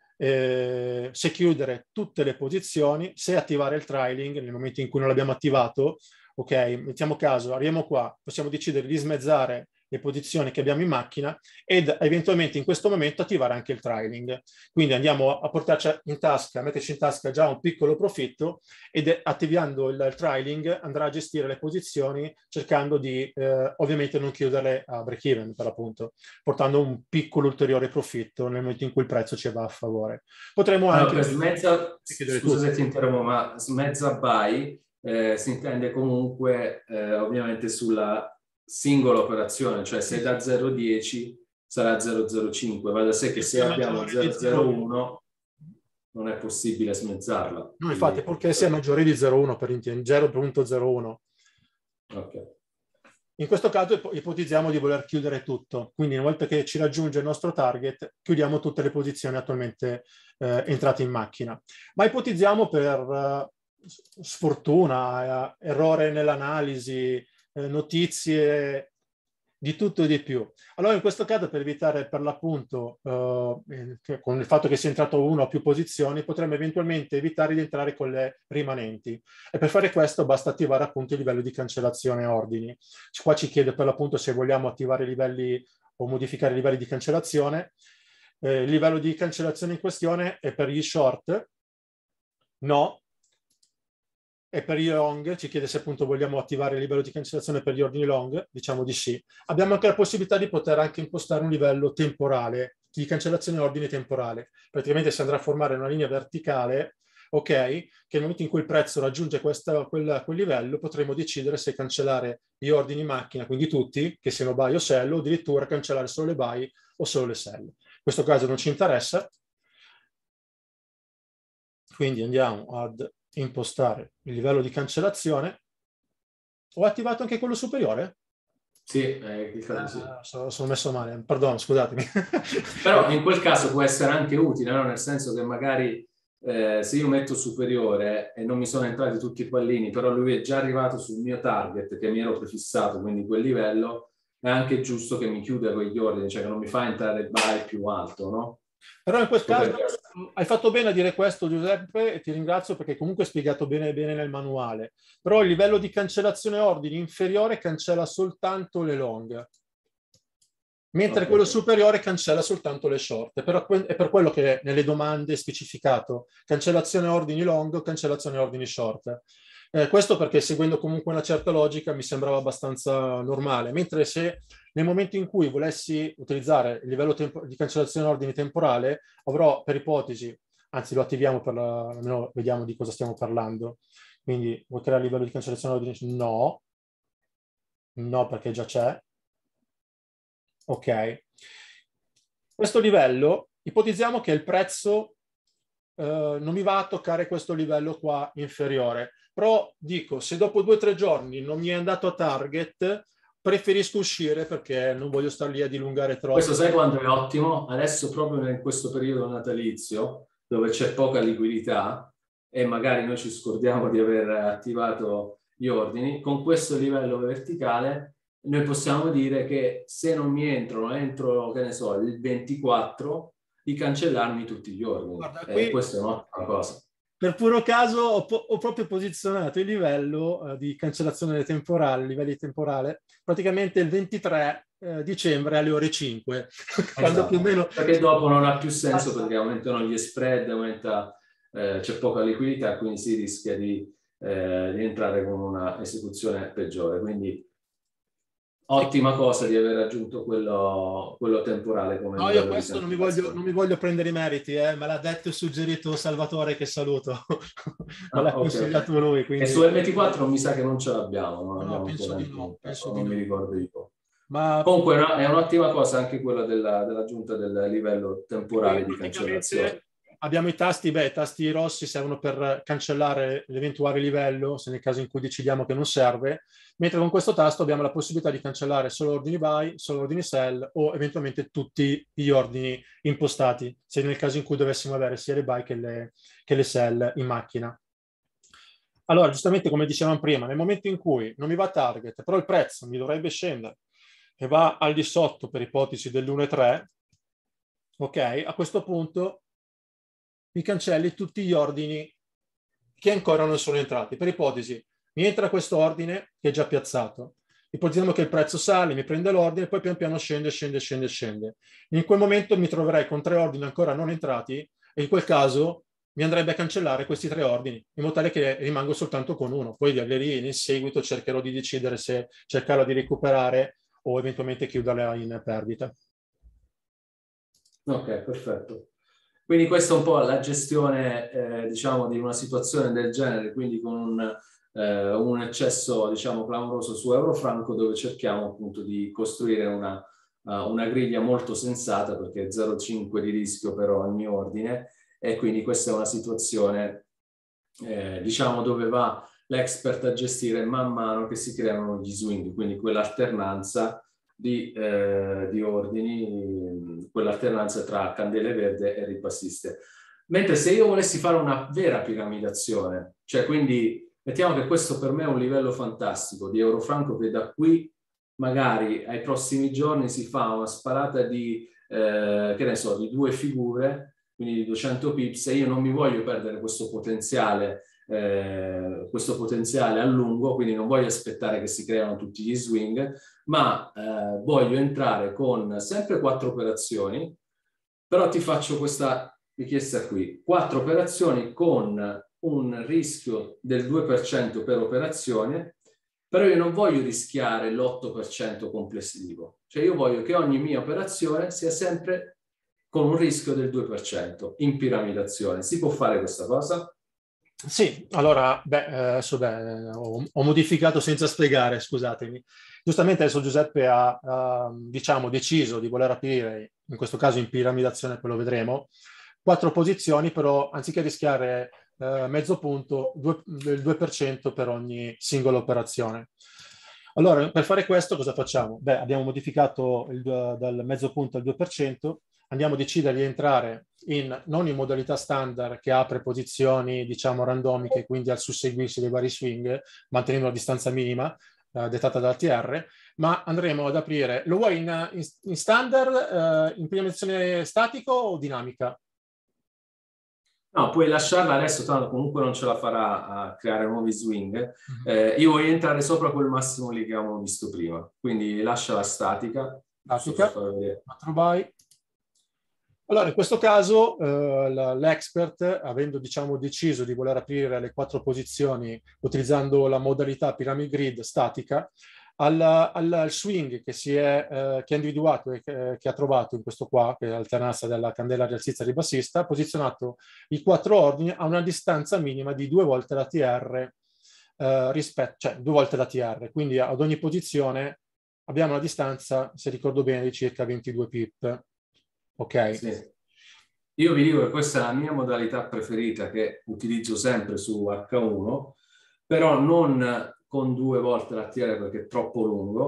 Eh, se chiudere tutte le posizioni, se attivare il trailing nel momento in cui non l'abbiamo attivato. Ok, mettiamo caso, arriviamo qua, possiamo decidere di smezzare le posizioni che abbiamo in macchina ed eventualmente in questo momento attivare anche il trailing. Quindi andiamo a portarci in tasca, a metterci in tasca già un piccolo profitto, ed attivando il trailing andrà a gestire le posizioni cercando di eh, ovviamente non chiuderle a break even, per l'appunto, portando un piccolo ulteriore profitto nel momento in cui il prezzo ci va a favore. Potremmo Allora, anche... per smezza, chiudere scusa tutto. se ti interrompo, ma smezza buy eh, si intende comunque eh, ovviamente sulla singola operazione, cioè se da zero a dieci sarà zero virgola zero cinque, va da sé che se abbiamo zero virgola zero uno non è possibile smezzarla. No, Quindi... infatti, purché sia maggiore di zero virgola uno per intendere, zero virgola zero uno. Ok. In questo caso ipotizziamo di voler chiudere tutto, quindi una volta che ci raggiunge il nostro target, chiudiamo tutte le posizioni attualmente eh, entrate in macchina. Ma ipotizziamo per eh, sfortuna, eh, errore nell'analisi, eh, notizie, di tutto e di più. Allora in questo caso, per evitare per l'appunto, eh, con il fatto che sia entrato uno o più posizioni, potremmo eventualmente evitare di entrare con le rimanenti. E per fare questo basta attivare appunto il livello di cancellazione ordini. Qua ci chiede per l'appunto se vogliamo attivare i livelli o modificare i livelli di cancellazione. Eh, il livello di cancellazione in questione è per gli short, no. E per i long ci chiede se appunto vogliamo attivare il livello di cancellazione per gli ordini long, diciamo di sì. Abbiamo anche la possibilità di poter anche impostare un livello temporale, di cancellazione ordine temporale. Praticamente si andrà a formare una linea verticale, ok, che nel momento in cui il prezzo raggiunge questa, quel, quel livello potremo decidere se cancellare gli ordini in macchina, quindi tutti, che siano buy o sell, o addirittura cancellare solo le buy o solo le sell. In questo caso non ci interessa, quindi andiamo ad impostare il livello di cancellazione. Ho attivato anche quello superiore? Sì, eh, cliccato sì. Ah, sono, sono messo male, perdono, scusatemi. Però in quel caso può essere anche utile, no? Nel senso che magari eh, se io metto superiore e non mi sono entrati tutti i pallini, però lui è già arrivato sul mio target che mi ero prefissato, quindi quel livello, è anche giusto che mi chiuda quegli ordini, cioè che non mi fa entrare il buy più alto, no? Però in quel caso Potrebbe... hai fatto bene a dire questo, Giuseppe, e ti ringrazio perché comunque hai spiegato bene, bene nel manuale. Però il livello di cancellazione ordini inferiore cancella soltanto le long, mentre Okay. quello superiore cancella soltanto le short. Però è per quello che nelle domande è specificato cancellazione ordini long o cancellazione ordini short. Eh, questo perché seguendo comunque una certa logica mi sembrava abbastanza normale, mentre se nel momento in cui volessi utilizzare il livello di cancellazione ordine temporale, avrò per ipotesi, anzi lo attiviamo per la, almeno vediamo di cosa stiamo parlando. Quindi vuoi creare il livello di cancellazione ordine? No, no perché già c'è. Ok. Questo livello, ipotizziamo che il prezzo eh, non mi va a toccare questo livello qua inferiore. Però dico, se dopo due o tre giorni non mi è andato a target, preferisco uscire perché non voglio star lì a dilungare troppo. Questo sai quando è ottimo? Adesso proprio in questo periodo natalizio, dove c'è poca liquidità e magari noi ci scordiamo di aver attivato gli ordini, con questo livello verticale noi possiamo dire che se non mi entrano entro, che ne so, il ventiquattro, di cancellarmi tutti gli ordini. Guarda, e qui, questa è un'ottima cosa. Per puro caso ho, po- ho proprio posizionato il livello eh, di cancellazione temporale, livelli temporale, praticamente il ventitré eh, dicembre alle ore cinque. Quando Esatto. più o meno... Perché dopo non ha più senso perché aumentano gli spread, aumenta, eh, c'è poca liquidità, quindi si rischia di, eh, di entrare con una esecuzione peggiore. Quindi ottima cosa di aver raggiunto quello, quello temporale come No, io livello di questo non mi voglio, non mi voglio prendere i meriti, eh, me l'ha detto e suggerito Salvatore, che saluto. Me l'ha Ah, okay, consigliato okay. lui. Quindi... E su M T quattro mi sa che non ce l'abbiamo, non No, abbiamo penso ancora di no, penso non di mi no. ricordo io. Ma... Comunque no, è un'ottima cosa anche quella della, dell'aggiunta del livello temporale di cancellazione. Abbiamo i tasti, beh, i tasti rossi servono per cancellare l'eventuale livello, se nel caso in cui decidiamo che non serve, mentre con questo tasto abbiamo la possibilità di cancellare solo ordini buy, solo ordini sell o eventualmente tutti gli ordini impostati, se nel caso in cui dovessimo avere sia le buy che le, che le sell in macchina. Allora, giustamente come dicevamo prima, nel momento in cui non mi va target, però il prezzo mi dovrebbe scendere e va al di sotto per ipotesi dell'uno virgola tre, ok, a questo punto mi cancelli tutti gli ordini che ancora non sono entrati. Per ipotesi, mi entra questo ordine che è già piazzato, ipotizziamo che il prezzo sale, mi prende l'ordine, poi pian piano scende, scende, scende, scende. In quel momento mi troverei con tre ordini ancora non entrati e in quel caso mi andrebbe a cancellare questi tre ordini, in modo tale che rimango soltanto con uno. Poi lì in seguito cercherò di decidere se cercarla di recuperare o eventualmente chiuderla in perdita. Ok, perfetto. Quindi questa è un po' la gestione, eh, diciamo, di una situazione del genere, quindi con un, eh, un eccesso, diciamo, clamoroso su Eurofranco, dove cerchiamo appunto di costruire una, uh, una griglia molto sensata, perché zero virgola cinque di rischio per ogni ordine, e quindi questa è una situazione, eh, diciamo, dove va l'expert a gestire man mano che si creano gli swing, quindi quell'alternanza Di, eh, di ordini, quell'alternanza tra candele verde e ribassiste. Mentre se io volessi fare una vera piramidazione, cioè quindi mettiamo che questo per me è un livello fantastico di Eurofranco, che da qui magari ai prossimi giorni si fa una sparata di, eh, che ne so, di due figure, quindi di duecento pips, e io non mi voglio perdere questo potenziale Eh, questo potenziale a lungo, quindi non voglio aspettare che si creano tutti gli swing, ma eh, voglio entrare con sempre quattro operazioni, però ti faccio questa richiesta qui, quattro operazioni con un rischio del due per cento per operazione, però io non voglio rischiare l'otto per cento complessivo, cioè io voglio che ogni mia operazione sia sempre con un rischio del due per cento in piramidazione. Si può fare questa cosa? Sì, allora, beh, adesso beh, ho, ho modificato senza spiegare, scusatemi. Giustamente adesso Giuseppe ha, ha, diciamo, deciso di voler aprire, in questo caso in piramidazione, poi lo vedremo, quattro posizioni, però anziché rischiare eh, mezzo punto, due, il due per cento per ogni singola operazione. Allora, per fare questo cosa facciamo? Beh, abbiamo modificato il, dal mezzo punto al due per cento, andiamo a decidere di entrare in, non in modalità standard che apre posizioni, diciamo, randomiche, quindi al susseguirsi dei vari swing, mantenendo la distanza minima eh, dettata dal T R, ma andremo ad aprire, lo vuoi in, in, in standard, eh, in piramidazione statico o dinamica? No, puoi lasciarla adesso, tanto comunque non ce la farà a creare nuovi swing. Eh, io voglio entrare sopra quel massimo lì che avevamo visto prima, quindi lasciala statica. Statica, quattro buy. Allora, in questo caso eh, l'expert, avendo diciamo, deciso di voler aprire le quattro posizioni utilizzando la modalità pyramid grid statica, al, al, al swing che, si è, eh, che ha individuato e che, che ha trovato in questo qua, che è l'alternanza della candela rialzista ribassista, ha posizionato i quattro ordini a una distanza minima di due volte la T R, eh, rispetto, cioè due volte la T R, quindi ad ogni posizione abbiamo una distanza, se ricordo bene, di circa ventidue pip. Ok. Sì. Io vi dico che questa è la mia modalità preferita, che utilizzo sempre su acca uno, però non con due volte la T R perché è troppo lungo,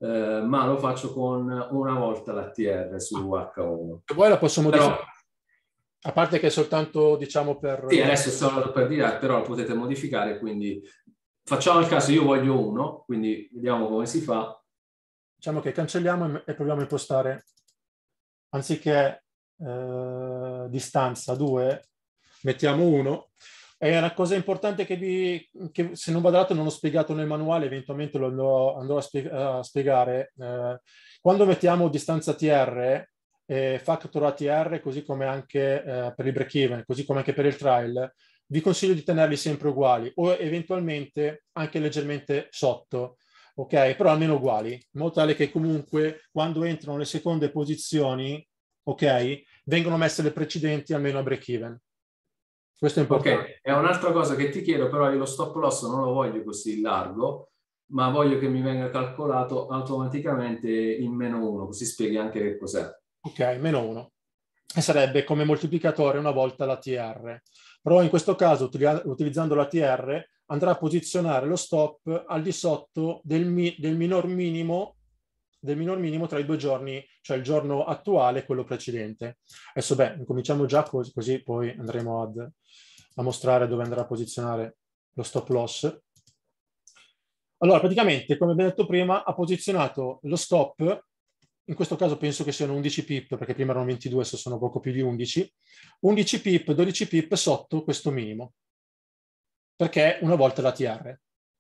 eh, ma lo faccio con una volta l'A T R su acca uno. E poi la posso modificare, Però, a parte che è soltanto, diciamo, per... sì, adesso sto per dire, però lo potete modificare, quindi facciamo il caso, io voglio uno, quindi vediamo come si fa. Diciamo che cancelliamo e proviamo a impostare, anziché eh, distanza due, mettiamo uno. E una cosa importante che, vi, che se non vado errato non ho spiegato nel manuale, eventualmente lo andrò, andrò a, spieg a spiegare. Eh, quando mettiamo distanza T R e factor A T R, così come anche eh, per il break-even, così come anche per il trial, vi consiglio di tenerli sempre uguali o eventualmente anche leggermente sotto, ok? Però almeno uguali, in modo tale che comunque quando entrano le seconde posizioni, ok, vengono messe le precedenti almeno a break-even. Questo è importante. Ok, è un'altra cosa che ti chiedo, però io lo stop loss non lo voglio così largo, ma voglio che mi venga calcolato automaticamente in meno uno, così spieghi anche che cos'è. Ok, meno uno. E sarebbe come moltiplicatore una volta l'A T R. Però in questo caso, utilizzando l'A T R, andrà a posizionare lo stop al di sotto del, mi del minor minimo del minor minimo tra i due giorni, cioè il giorno attuale e quello precedente. Adesso, beh, cominciamo già così, così poi andremo ad, a mostrare dove andrà a posizionare lo stop loss. Allora, praticamente, come abbiamo detto prima, ha posizionato lo stop, in questo caso penso che siano undici pip, perché prima erano ventidue, adesso sono poco più di undici, undici pip, dodici pip sotto questo minimo, perché una volta l'A T R.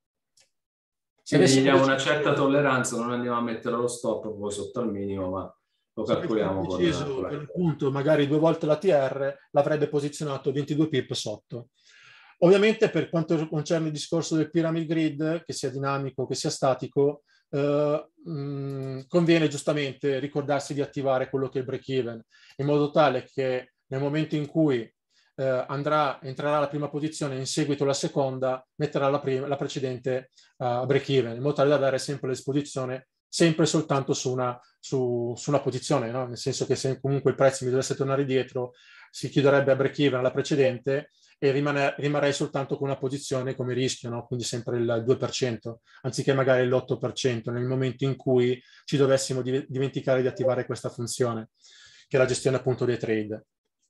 Se gli diamo una certa tolleranza, non andiamo a mettere lo stop poi sotto al minimo, ma lo calcoliamo con, deciso, con la... per l'appunto, magari due volte l'A T R, l'avrebbe posizionato ventidue pip sotto. Ovviamente per quanto concerne il discorso del pyramid grid, che sia dinamico, che sia statico, eh, mh, conviene giustamente ricordarsi di attivare quello che è il break even, in modo tale che nel momento in cui eh, andrà, entrerà la prima posizione e in seguito la seconda, metterà la, prima, la precedente a uh, break even, in modo tale da avere sempre l'esposizione sempre soltanto su una, su, su una posizione, no? Nel senso che se comunque il prezzo mi dovesse tornare dietro, si chiuderebbe a break even alla precedente e rimane, rimarrei soltanto con una posizione come rischio, no? Quindi sempre il due per cento, anziché magari l'otto per cento nel momento in cui ci dovessimo di, dimenticare di attivare questa funzione, che è la gestione appunto dei trade.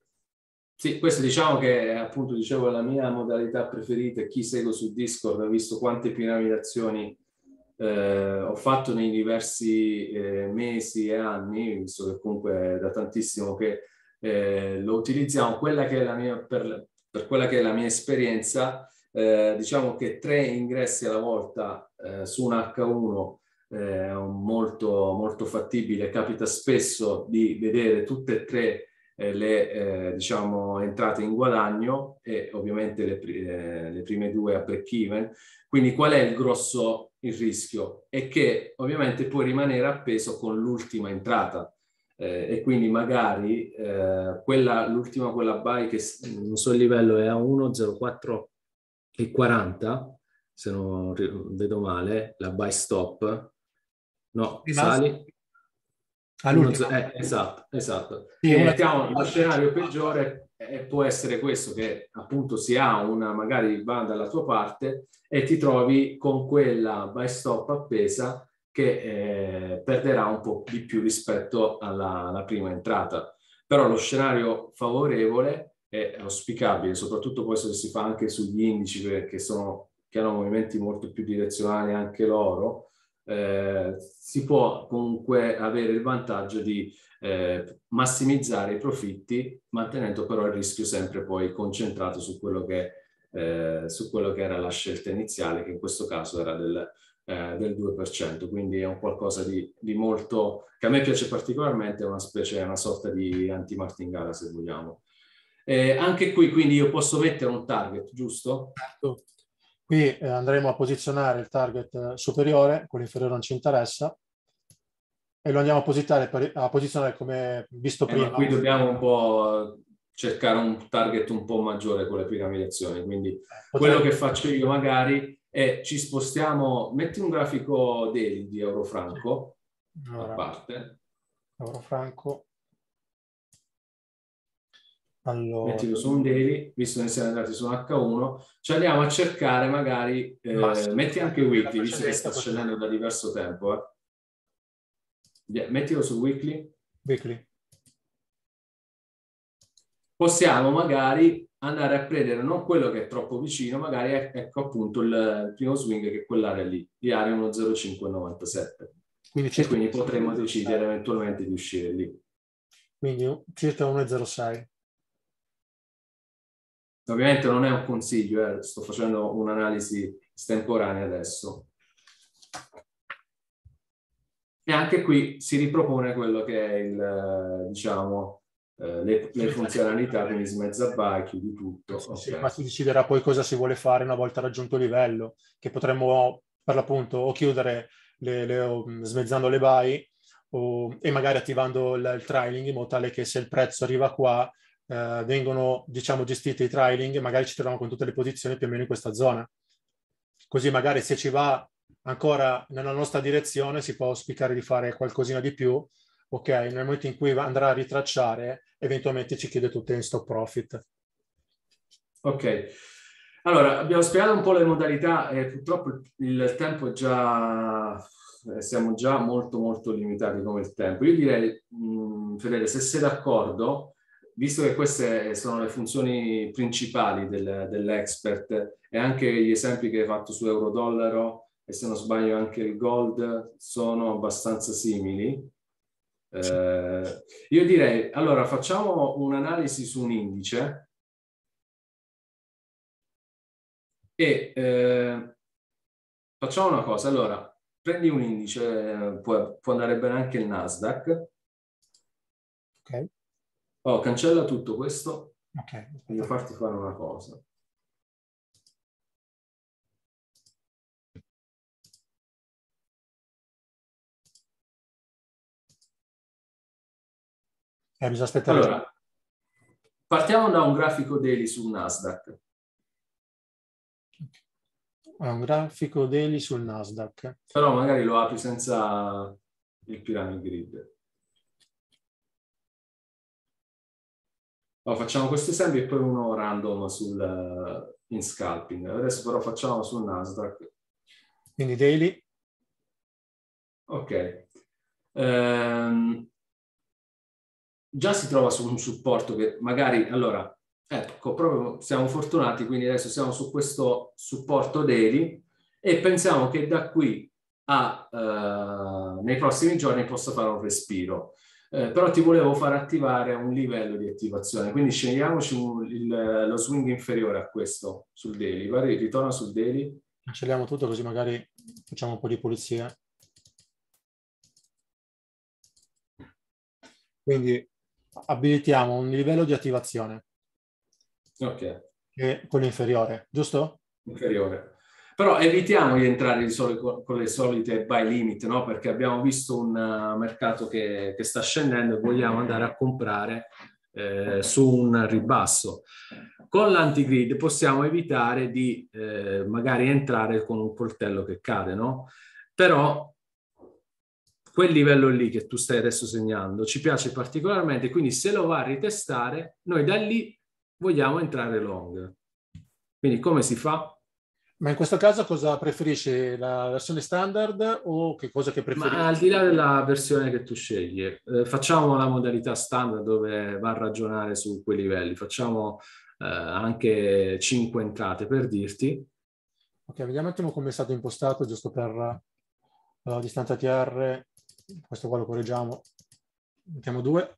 Sì, questo diciamo che è appunto, dicevo, la mia modalità preferita. Chi segue su Discord ha visto quante piramidazioni eh, ho fatto nei diversi eh, mesi e anni, visto che comunque è da tantissimo che eh, lo utilizziamo. Quella che è la mia, per, per quella che è la mia esperienza, eh, diciamo che tre ingressi alla volta eh, su un acca uno è eh, molto, molto fattibile. Capita spesso di vedere tutte e tre Eh, le eh, diciamo entrate in guadagno e ovviamente le, eh, le prime due a break even. Quindi qual è il grosso il rischio? È che ovviamente puoi rimanere appeso con l'ultima entrata eh, e quindi magari eh, quella l'ultima quella buy che non so il livello è a uno virgola zero quattro e quaranta, se non vedo male, la buy stop no, sali All'ultimo. Eh, esatto, esatto. Sì, E una... mettiamo lo scenario peggiore eh, può essere questo, che appunto si ha una, magari va dalla tua parte e ti trovi con quella buy stop appesa che eh, perderà un po' di più rispetto alla, alla prima entrata. Però lo scenario favorevole è auspicabile, soprattutto poi se si fa anche sugli indici che, sono, che hanno movimenti molto più direzionali anche loro. Eh, si può comunque avere il vantaggio di eh, massimizzare i profitti, mantenendo però il rischio sempre poi concentrato su quello che, eh, su quello che era la scelta iniziale, che in questo caso era del, eh, del due per cento. Quindi è un qualcosa di, di molto, che a me piace particolarmente, è una specie, una sorta di anti-martingala, se vogliamo. Eh, anche qui quindi io posso mettere un target, giusto? Certo. Qui eh, andremo a posizionare il target eh, superiore, quello inferiore non ci interessa, e lo andiamo a posizionare, per, a posizionare come visto Eh, prima. ma qui dobbiamo un po' cercare un target un po' maggiore con le piramidazioni, quindi Potrei... quello che faccio io magari è ci spostiamo, metti un grafico daily di euro-franco Allora, a parte. euro-franco. Allora, Mettilo su un daily, visto che siamo andati su un acca uno, ci andiamo a cercare magari, eh, massimo, metti anche weekly, visto che precedente sta a questo scendendo da diverso tempo. Eh. Yeah, mettilo su weekly. Weekly. Possiamo magari andare a prendere non quello che è troppo vicino, magari ecco appunto il, il primo swing che è quell'area lì, di area uno zero cinque novantasette. Quindi, e quindi potremmo decidere eventualmente di uscire lì. Quindi circa uno zero sei. Ovviamente non è un consiglio, eh. Sto facendo un'analisi estemporanea adesso. E anche qui si ripropone quello che è il, diciamo, eh, le, le funzionalità, quindi smezza by, chiudi tutto. Sì, okay. sì, ma si deciderà poi cosa si vuole fare una volta raggiunto il livello, che potremmo per l'appunto o chiudere le, le, o, smezzando le buy o, e magari attivando il, il trailing in modo tale che se il prezzo arriva qua eh, vengono diciamo gestiti i trailing e magari ci troviamo con tutte le posizioni più o meno in questa zona. Così magari se ci va ancora nella nostra direzione si può auspicare di fare qualcosina di più, ok? Nel momento in cui andrà a ritracciare eventualmente ci chiude tutte in stop profit. Ok, allora abbiamo spiegato un po' le modalità e purtroppo il tempo è già, siamo già molto molto limitati come il tempo. Io direi, mh, Fedele, se sei d'accordo, visto che queste sono le funzioni principali del, dell'expert e anche gli esempi che hai fatto su euro-dollaro e se non sbaglio anche il gold sono abbastanza simili, eh, io direi, allora facciamo un'analisi su un indice. E eh, facciamo una cosa, allora, prendi un indice, può, può andare bene anche il Nasdaq. Ok. Oh, cancella tutto questo. Ok. Voglio farti fare una cosa. Eh, bisogna aspettare. Allora, partiamo da un grafico daily sul Nasdaq. È un grafico daily sul Nasdaq. Però magari lo apri senza il pyramid grid. Allora, facciamo questo esempio e poi uno random sul, in scalping. Adesso però facciamo sul Nasdaq. Quindi daily. Ok. Ehm, già si trova su un supporto che magari, allora, ecco, proprio siamo fortunati, quindi adesso siamo su questo supporto daily e pensiamo che da qui a, eh, nei prossimi giorni possa fare un respiro. Eh, però ti volevo far attivare un livello di attivazione, quindi scegliamoci un, il, lo swing inferiore a questo sul daily. Guarda, ritorna sul daily. Cancelliamo tutto così magari facciamo un po' di pulizia. Quindi abilitiamo un livello di attivazione. Ok. Che è quello inferiore, giusto? Inferiore. Però evitiamo di entrare di solito con le solite buy limit, no? Perché abbiamo visto un uh, mercato che, che sta scendendo e vogliamo andare a comprare eh, su un ribasso. Con l'antigrid possiamo evitare di eh, magari entrare con un coltello che cade, no? Però quel livello lì che tu stai adesso segnando ci piace particolarmente, quindi se lo va a ritestare, noi da lì vogliamo entrare long. Quindi come si fa? Ma in questo caso cosa preferisci? La versione standard o che cosa che preferisci? Ma al di là della versione che tu scegli, eh, facciamo la modalità standard dove va a ragionare su quei livelli. Facciamo eh, anche cinque entrate per dirti. Ok, vediamo un attimo come è stato impostato, giusto per la uh, distanza T R. Questo qua lo correggiamo. Mettiamo due.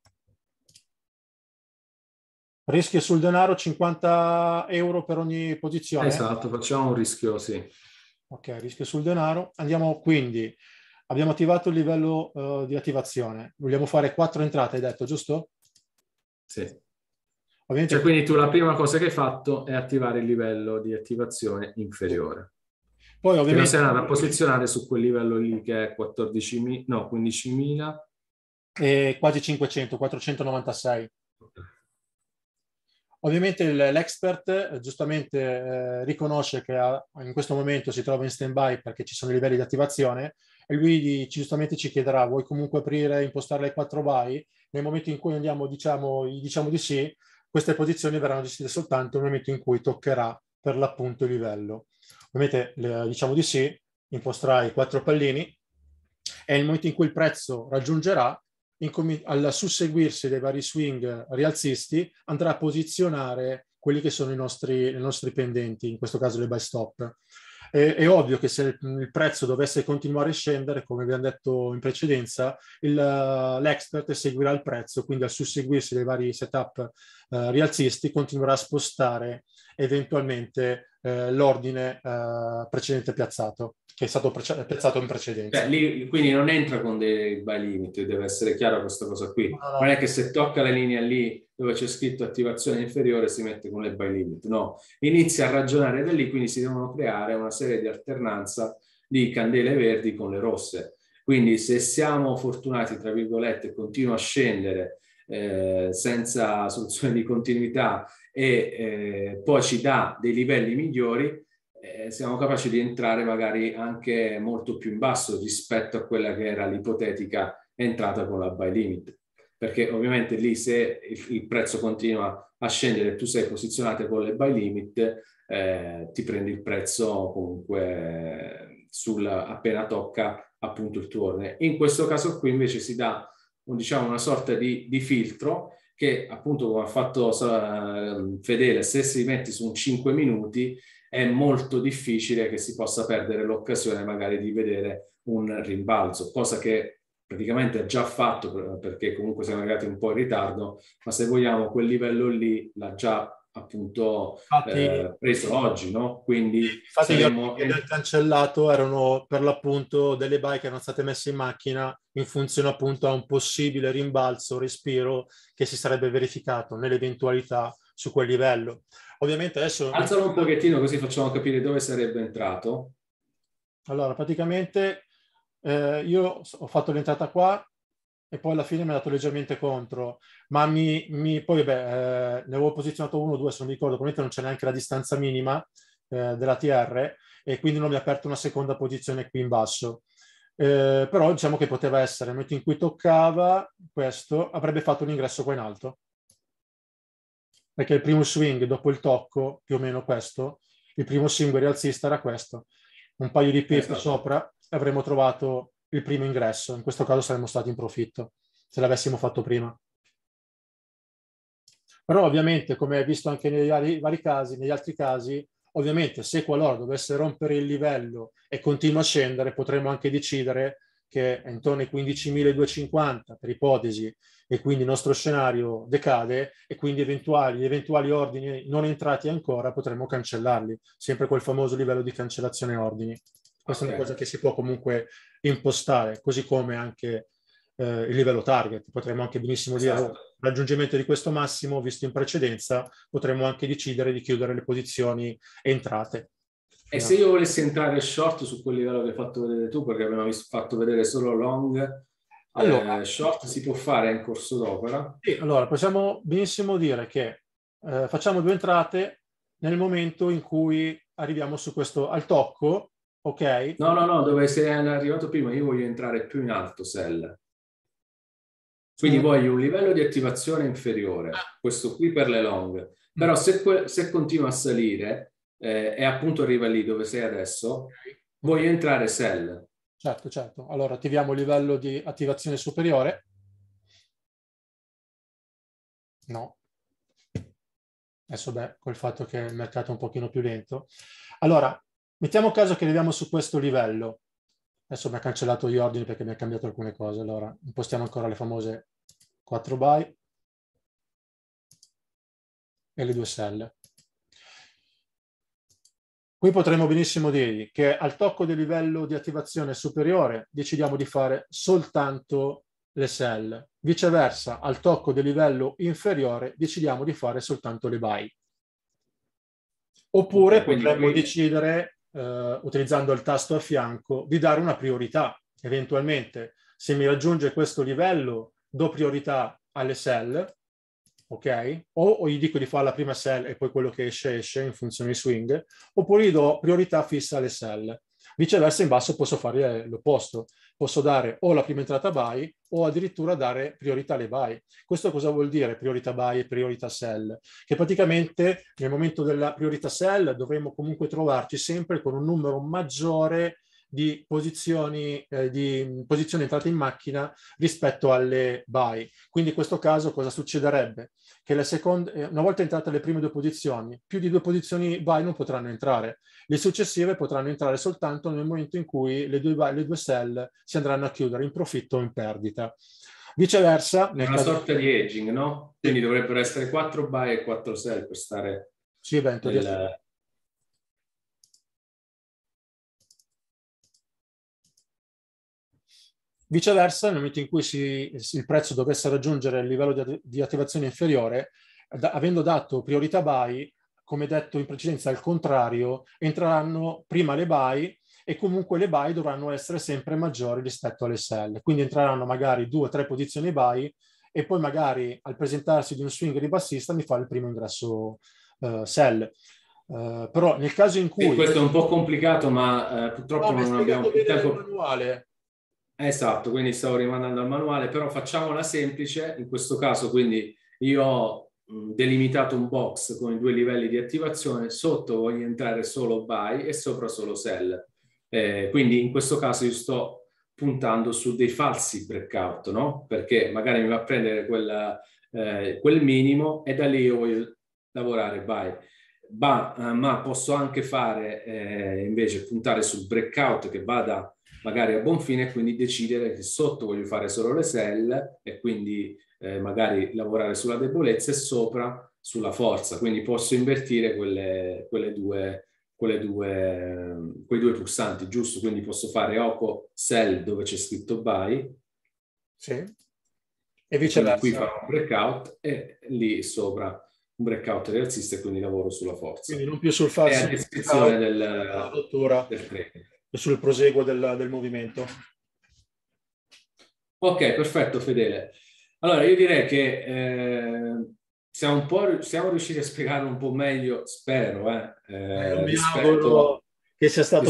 Rischio sul denaro cinquanta euro per ogni posizione. Esatto, facciamo un rischio, sì. Ok, rischio sul denaro. Andiamo quindi, abbiamo attivato il livello uh, di attivazione. Vogliamo fare quattro entrate, hai detto, giusto? Sì. Ovviamente Cioè, quindi tu la prima cosa che hai fatto è attivare il livello di attivazione inferiore. Poi ovviamente... Che non sei ovviamente... andato a posizionare su quel livello lì che è quattordicimila, no, quindicimila. E quasi cinquecento, quattrocentonovantasei. Ovviamente l'expert giustamente eh, riconosce che ha, in questo momento si trova in stand-by perché ci sono i livelli di attivazione e lui giustamente ci chiederà: vuoi comunque aprire, impostare le quattro buy? Nel momento in cui andiamo, diciamo, diciamo di sì, queste posizioni verranno gestite soltanto nel momento in cui toccherà per l'appunto il livello. Ovviamente le, diciamo di sì, imposterai i quattro pallini e nel momento in cui il prezzo raggiungerà, al susseguirsi dei vari swing rialzisti, andrà a posizionare quelli che sono i nostri, i nostri pendenti, in questo caso le buy stop. È, è ovvio che se il, il prezzo dovesse continuare a scendere, come abbiamo detto in precedenza, l'expert seguirà il prezzo, quindi al susseguirsi dei vari setup eh, rialzisti continuerà a spostare eventualmente eh, l'ordine eh, precedente piazzato, che è stato piazzato in precedenza. Beh, lì, quindi non entra con dei buy limit, deve essere chiaro questa cosa qui. No, no. Non è che se tocca la linea lì dove c'è scritto attivazione inferiore si mette con le buy limit, no. Inizia a ragionare da lì, quindi si devono creare una serie di alternanza di candele verdi con le rosse. Quindi se siamo fortunati, tra virgolette, continua a scendere eh, senza soluzione di continuità e eh, poi ci dà dei livelli migliori, Eh, siamo capaci di entrare magari anche molto più in basso rispetto a quella che era l'ipotetica entrata con la buy limit, perché ovviamente lì se il, il prezzo continua a scendere e tu sei posizionato con le buy limit, eh, ti prendi il prezzo comunque sul, appena tocca appunto il tuo ordine. In questo caso qui invece si dà un, diciamo, una sorta di, di filtro che appunto, come ha fatto uh, Fedele, se si metti su un cinque minuti è molto difficile che si possa perdere l'occasione magari di vedere un rimbalzo, cosa che praticamente ha già fatto perché comunque siamo arrivati un po' in ritardo, ma se vogliamo quel livello lì l'ha già appunto infatti, eh, preso oggi, no? Quindi infatti saremmo... gli ordini che cancellato erano per l'appunto delle buy che erano state messe in macchina in funzione appunto a un possibile rimbalzo, respiro che si sarebbe verificato nell'eventualità su quel livello. Ovviamente adesso... Alzalo un pochettino così facciamo capire dove sarebbe entrato. Allora, praticamente eh, io ho fatto l'entrata qua e poi alla fine mi ha dato leggermente contro, ma mi, mi poi beh, eh, ne avevo posizionato uno o due, se non mi ricordo, probabilmente non c'è neanche la distanza minima eh, della T R e quindi non mi ha aperto una seconda posizione qui in basso. Eh, però diciamo che poteva essere, nel momento in cui toccava questo, avrebbe fatto un ingresso qua in alto. Perché il primo swing dopo il tocco, più o meno questo, il primo swing rialzista era questo. Un paio di pip esatto. Sopra e avremmo trovato il primo ingresso. In questo caso saremmo stati in profitto, se l'avessimo fatto prima. Però ovviamente, come hai visto anche nei vari, vari casi, negli altri casi, ovviamente se qualora dovesse rompere il livello e continua a scendere, potremmo anche decidere che è intorno ai quindicimiladuecentocinquanta per ipotesi e quindi il nostro scenario decade e quindi eventuali, eventuali ordini non entrati ancora potremmo cancellarli, sempre quel famoso livello di cancellazione ordini. Questa okay. È una cosa che si può comunque impostare, così come anche eh, il livello target. Potremmo anche benissimo esatto. dire, oh, raggiungimento di questo massimo visto in precedenza, potremmo anche decidere di chiudere le posizioni entrate. E se io volessi entrare short su quel livello che hai fatto vedere tu, perché abbiamo fatto vedere solo long, allora, eh, short si può fare in corso d'opera? Sì, allora possiamo benissimo dire che eh, facciamo due entrate nel momento in cui arriviamo su questo al tocco, ok? No, no, no, dove sei arrivato prima, io voglio entrare più in alto, sell. Quindi mm. voglio un livello di attivazione inferiore, questo qui per le long. Però mm. se, se continua a salire, Eh, e appunto arriva lì dove sei adesso, voglio entrare sell. Certo, certo. Allora attiviamo il livello di attivazione superiore. No. Adesso beh, col fatto che il mercato è un pochino più lento. Allora, mettiamo caso che arriviamo su questo livello. Adesso mi ha cancellato gli ordini perché mi ha cambiato alcune cose. Allora, impostiamo ancora le famose quattro buy e le due sell. Qui potremmo benissimo dirgli che al tocco del livello di attivazione superiore decidiamo di fare soltanto le sell. Viceversa, al tocco del livello inferiore decidiamo di fare soltanto le buy. Oppure okay, potremmo qui... decidere, eh, utilizzando il tasto a fianco, di dare una priorità. Eventualmente, se mi raggiunge questo livello, do priorità alle sell, ok? O, o gli dico di fare la prima sell e poi quello che esce esce in funzione di swing, oppure gli do priorità fissa alle sell. Viceversa in basso posso fare l'opposto, posso dare o la prima entrata buy o addirittura dare priorità alle buy. Questo cosa vuol dire priorità buy e priorità sell? Che praticamente nel momento della priorità sell dovremmo comunque trovarci sempre con un numero maggiore di posizioni, eh, di posizioni entrate in macchina rispetto alle buy. Quindi in questo caso cosa succederebbe? Che le seconde, una volta entrate le prime due posizioni, più di due posizioni buy non potranno entrare. Le successive potranno entrare soltanto nel momento in cui le due, buy, le due sell si andranno a chiudere in profitto o in perdita. Viceversa, nel una caso sorta di hedging, no? Quindi sì, dovrebbero essere quattro buy e quattro sell per stare sì, beh, nel... Viceversa, nel momento in cui si, il prezzo dovesse raggiungere il livello di, di attivazione inferiore, da, avendo dato priorità buy, come detto in precedenza, al contrario, entreranno prima le buy e comunque le buy dovranno essere sempre maggiori rispetto alle sell. Quindi entreranno magari due o tre posizioni buy e poi magari al presentarsi di un swing ribassista mi fa il primo ingresso uh, sell. Uh, però nel caso in cui... Sì, questo è un po' complicato, ma uh, purtroppo no, non abbiamo più tempo. Manuale. Esatto, quindi stavo rimandando al manuale, però facciamola semplice. In questo caso, quindi io ho mh, delimitato un box con i due livelli di attivazione, sotto voglio entrare solo buy e sopra solo sell. Eh, quindi in questo caso io sto puntando su dei falsi breakout, no? Perché magari mi va a prendere quella, eh, quel minimo e da lì io voglio lavorare buy. Ma, eh, ma posso anche fare eh, invece puntare sul breakout che vada magari a buon fine e quindi decidere che sotto voglio fare solo le sell e quindi eh, magari lavorare sulla debolezza e sopra sulla forza. Quindi posso invertire quelle, quelle due, quelle due, quei due pulsanti, giusto? Quindi posso fare O sell dove c'è scritto buy. Sì. E viceversa. Quindi qui farò un breakout e lì sopra un breakout rialzista e quindi lavoro sulla forza. Quindi non più sul falso, è a descrizione del, del trade. E sul proseguo del, del movimento. Ok, perfetto Fedele. Allora io direi che eh, siamo, un po', siamo riusciti a spiegarlo un po' meglio, spero, eh, eh, non mi rispetto, auguro che sia stato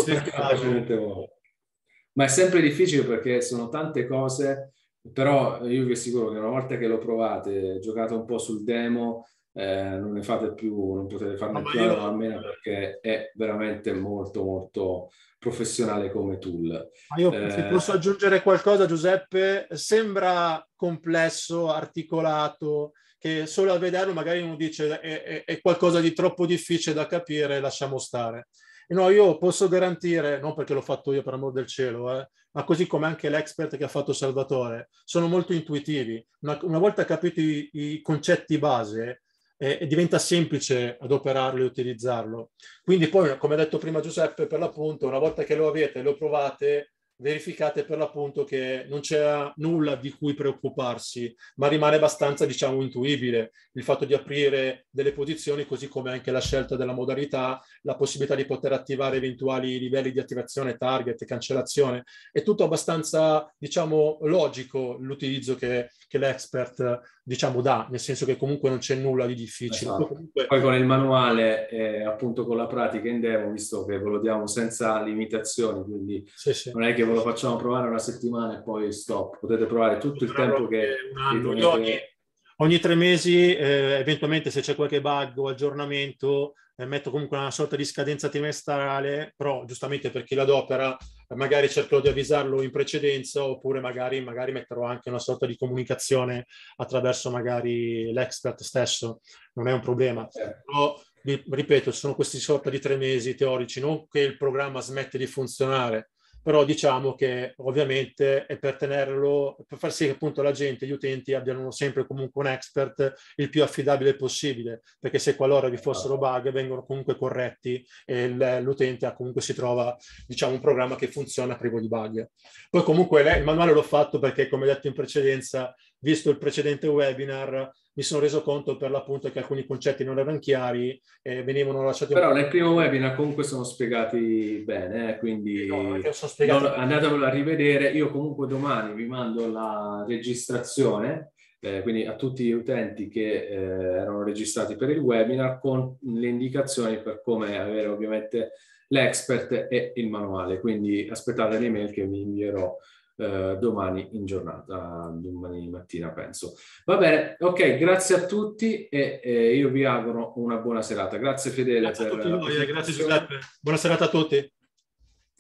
più ma è sempre difficile perché sono tante cose, però io vi assicuro che una volta che lo provate, giocate un po' sul demo, eh, non ne fate più, non potete farne no, più io... a meno perché è veramente molto molto professionale come tool. Ma io eh, se posso aggiungere qualcosa, Giuseppe, sembra complesso, articolato, che solo a vederlo magari uno dice è, è, è qualcosa di troppo difficile da capire, lasciamo stare. E no, io posso garantire, non perché l'ho fatto io per amor del cielo, eh, ma così come anche l'expert che ha fatto Salvatore, sono molto intuitivi. Una, una volta capiti i, i concetti base, e diventa semplice adoperarlo e utilizzarlo. Quindi poi, come ha detto prima Giuseppe, per l'appunto, una volta che lo avete e lo provate, verificate per l'appunto che non c'è nulla di cui preoccuparsi, ma rimane abbastanza, diciamo, intuibile il fatto di aprire delle posizioni, così come anche la scelta della modalità, la possibilità di poter attivare eventuali livelli di attivazione, target, cancellazione. È tutto abbastanza, diciamo, logico l'utilizzo che, che l'expert, diciamo, dà, nel senso che comunque non c'è nulla di difficile. Esatto. Comunque... Poi con il manuale, eh, appunto con la pratica in demo, visto che ve lo diamo senza limitazioni, quindi sì, sì. non è che ve lo facciamo provare una settimana e poi stop, potete provare tutto il tempo che un anno. ritenete... ogni, ogni tre mesi, eh, eventualmente se c'è qualche bug o aggiornamento, eh, metto comunque una sorta di scadenza trimestrale, però giustamente per chi l'adopera magari cercherò di avvisarlo in precedenza, oppure magari, magari metterò anche una sorta di comunicazione attraverso magari l'expert stesso, non è un problema. Eh. Però, ripeto, sono questi sorta di tre mesi teorici, non che il programma smette di funzionare, però diciamo che ovviamente è per tenerlo, per far sì che appunto la gente, gli utenti abbiano sempre comunque un expert il più affidabile possibile, perché se qualora vi fossero bug vengono comunque corretti e l'utente comunque si trova, diciamo, un programma che funziona privo di bug. Poi comunque il manuale l'ho fatto perché, come detto in precedenza, visto il precedente webinar, mi sono reso conto per l'appunto che alcuni concetti non erano chiari e venivano lasciati un Però po'. nel primo webinar comunque sono spiegati bene, eh, quindi no, non sono spiegati non, andatevelo a rivedere. Io comunque domani vi mando la registrazione, eh, quindi a tutti gli utenti che eh, erano registrati per il webinar, con le indicazioni per come avere ovviamente l'expert e il manuale. Quindi aspettate l'email che vi invierò Uh, domani in giornata, domani mattina penso. Va bene, ok, grazie a tutti e, e io vi auguro una buona serata. Grazie Fedele grazie per a tutti la voi, presentazione. grazie Giuseppe. Buona serata a tutti.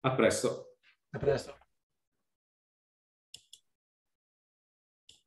A presto. A presto.